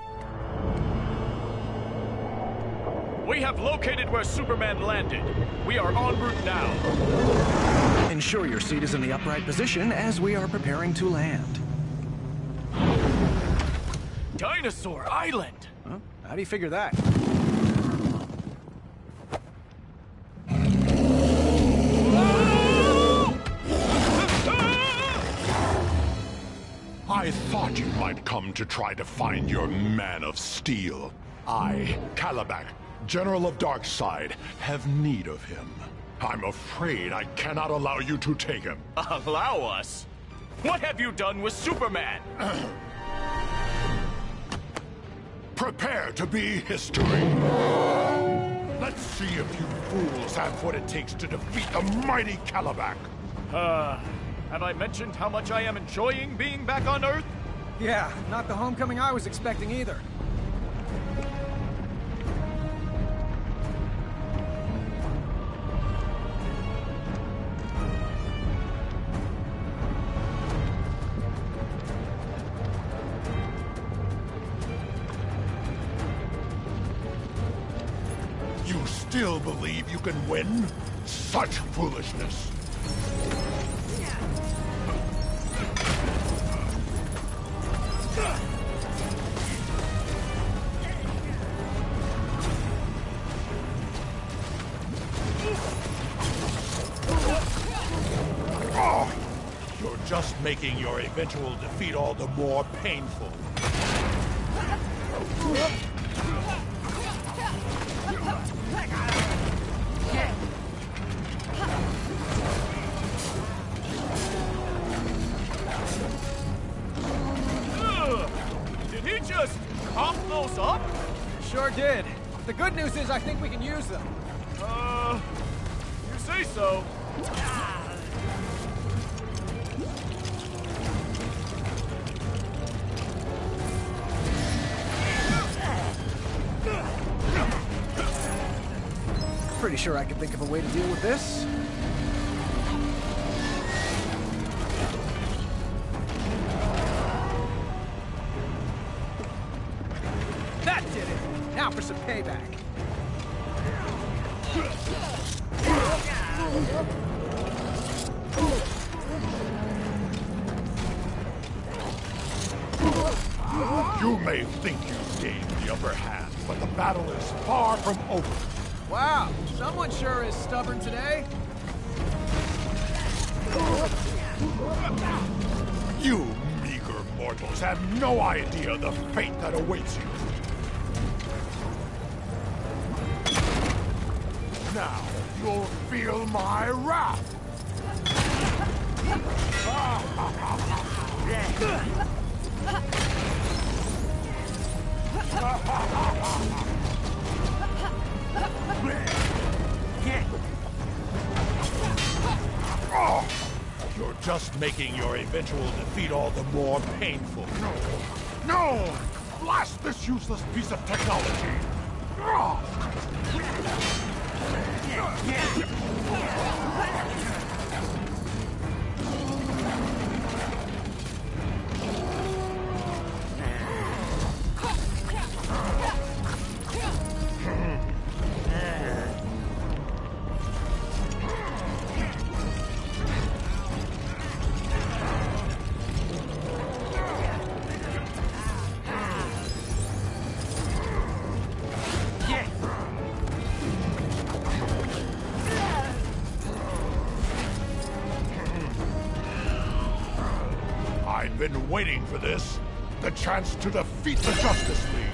We have located where Superman landed. We are en route now. Ensure your seat is in the upright position as we are preparing to land. Dinosaur Island! Huh? How do you figure that? I thought you might come to try to find your Man of Steel. I, Kalibak, General of Darkseid, have need of him. I'm afraid I cannot allow you to take him. Allow us? What have you done with Superman? Prepare to be history. Let's see if you fools have what it takes to defeat the mighty Kalibak. Uh, have I mentioned how much I am enjoying being back on Earth? Yeah, not the homecoming I was expecting either. still believe you can win? Such foolishness. Oh, you're just making your eventual defeat all the more painful. Did he just cough those up? Sure did. The good news is I think we can use them. Uh, you say so. Pretty sure I can think of a way to deal with this. That did it! Now for some payback. You may think you've gained the upper hand, but the battle is far from over. Wow, someone sure is stubborn today. You meager mortals have no idea the fate that awaits you. Now, you'll feel my wrath. Oh, you're just making your eventual defeat all the more painful. No! No! Blast this useless piece of technology! I've been waiting for this. The chance to defeat the Justice League.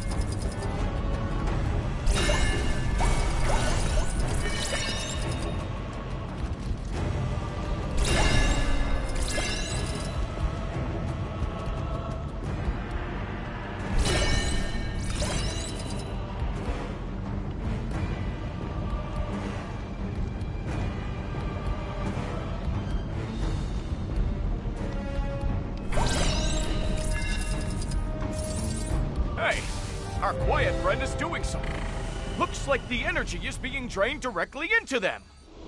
Hey, our quiet friend is doing something. Looks like the energy is being drained directly into them.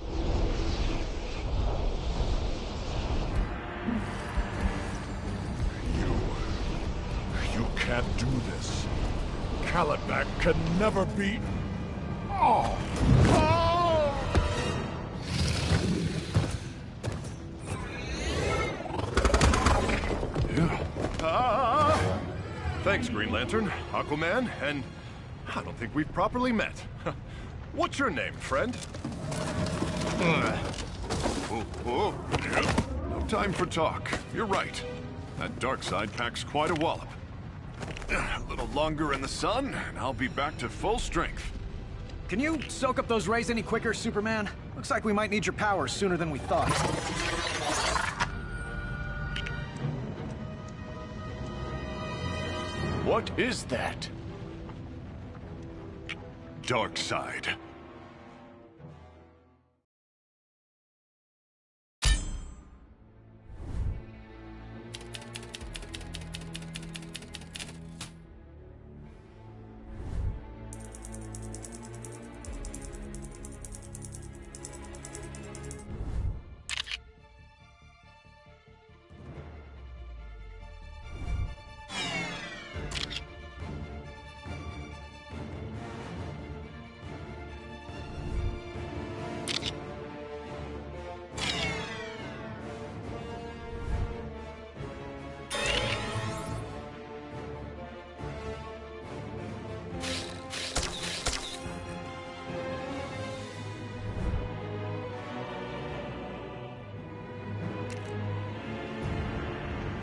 You... You can't do this. Kalibak can never be... Oh! Ah! Thanks, Green Lantern, Aquaman, and I don't think we've properly met. What's your name, friend? Oh, oh. No time for talk. You're right. That Darkseid packs quite a wallop. A little longer in the sun, and I'll be back to full strength. Can you soak up those rays any quicker, Superman? Looks like we might need your powers sooner than we thought. What is that? Darkseid.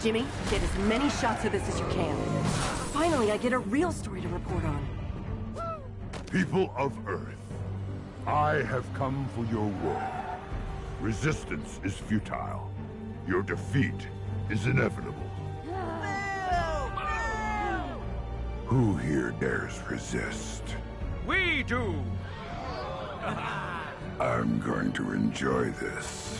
Jimmy, get as many shots of this as you can. Finally, I get a real story to report on. People of Earth, I have come for your word. Resistance is futile. Your defeat is inevitable. Who here dares resist? We do! I'm going to enjoy this.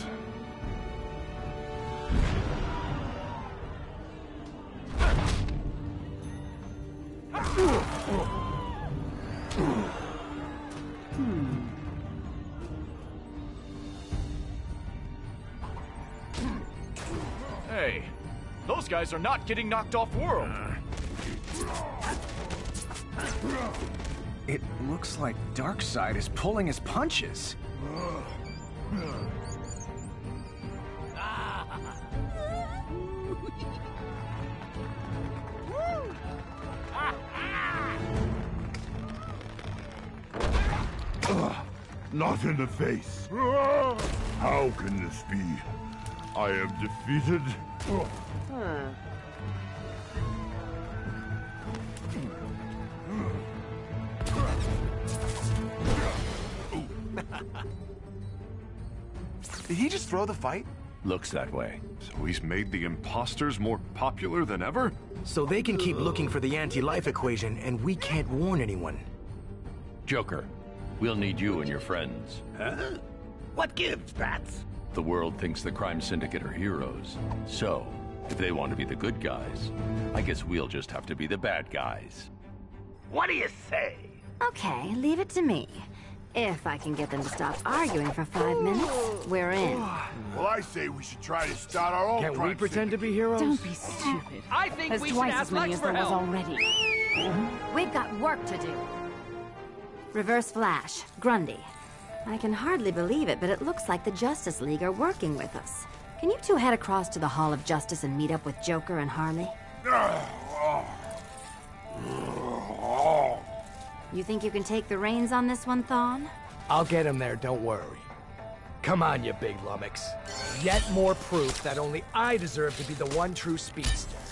Hey, those guys are not getting knocked off world. It looks like Darkseid is pulling his punches. Ugh, not in the face. How can this be? I am defeated. Hmm. Did he just throw the fight? Looks that way. So he's made the imposters more popular than ever? So they can keep looking for the anti-life equation, and we can't warn anyone. Joker, we'll need you and your friends. Huh? What gives, Bats? The world thinks the crime syndicate are heroes. So, if they want to be the good guys, I guess we'll just have to be the bad guys. What do you say? Okay, leave it to me. If I can get them to stop arguing for five minutes, we're in. Well, I say we should try to start our own. Can we pretend to be heroes? Don't be stupid. I think There's we should twice ask as many Lex as for there was help. already. We've got work to do. Reverse Flash, Grundy. I can hardly believe it, but it looks like the Justice League are working with us. Can you two head across to the Hall of Justice and meet up with Joker and Harley? You think you can take the reins on this one, Thawne? I'll get him there, don't worry. Come on, you big lummox. Yet more proof that only I deserve to be the one true speedster.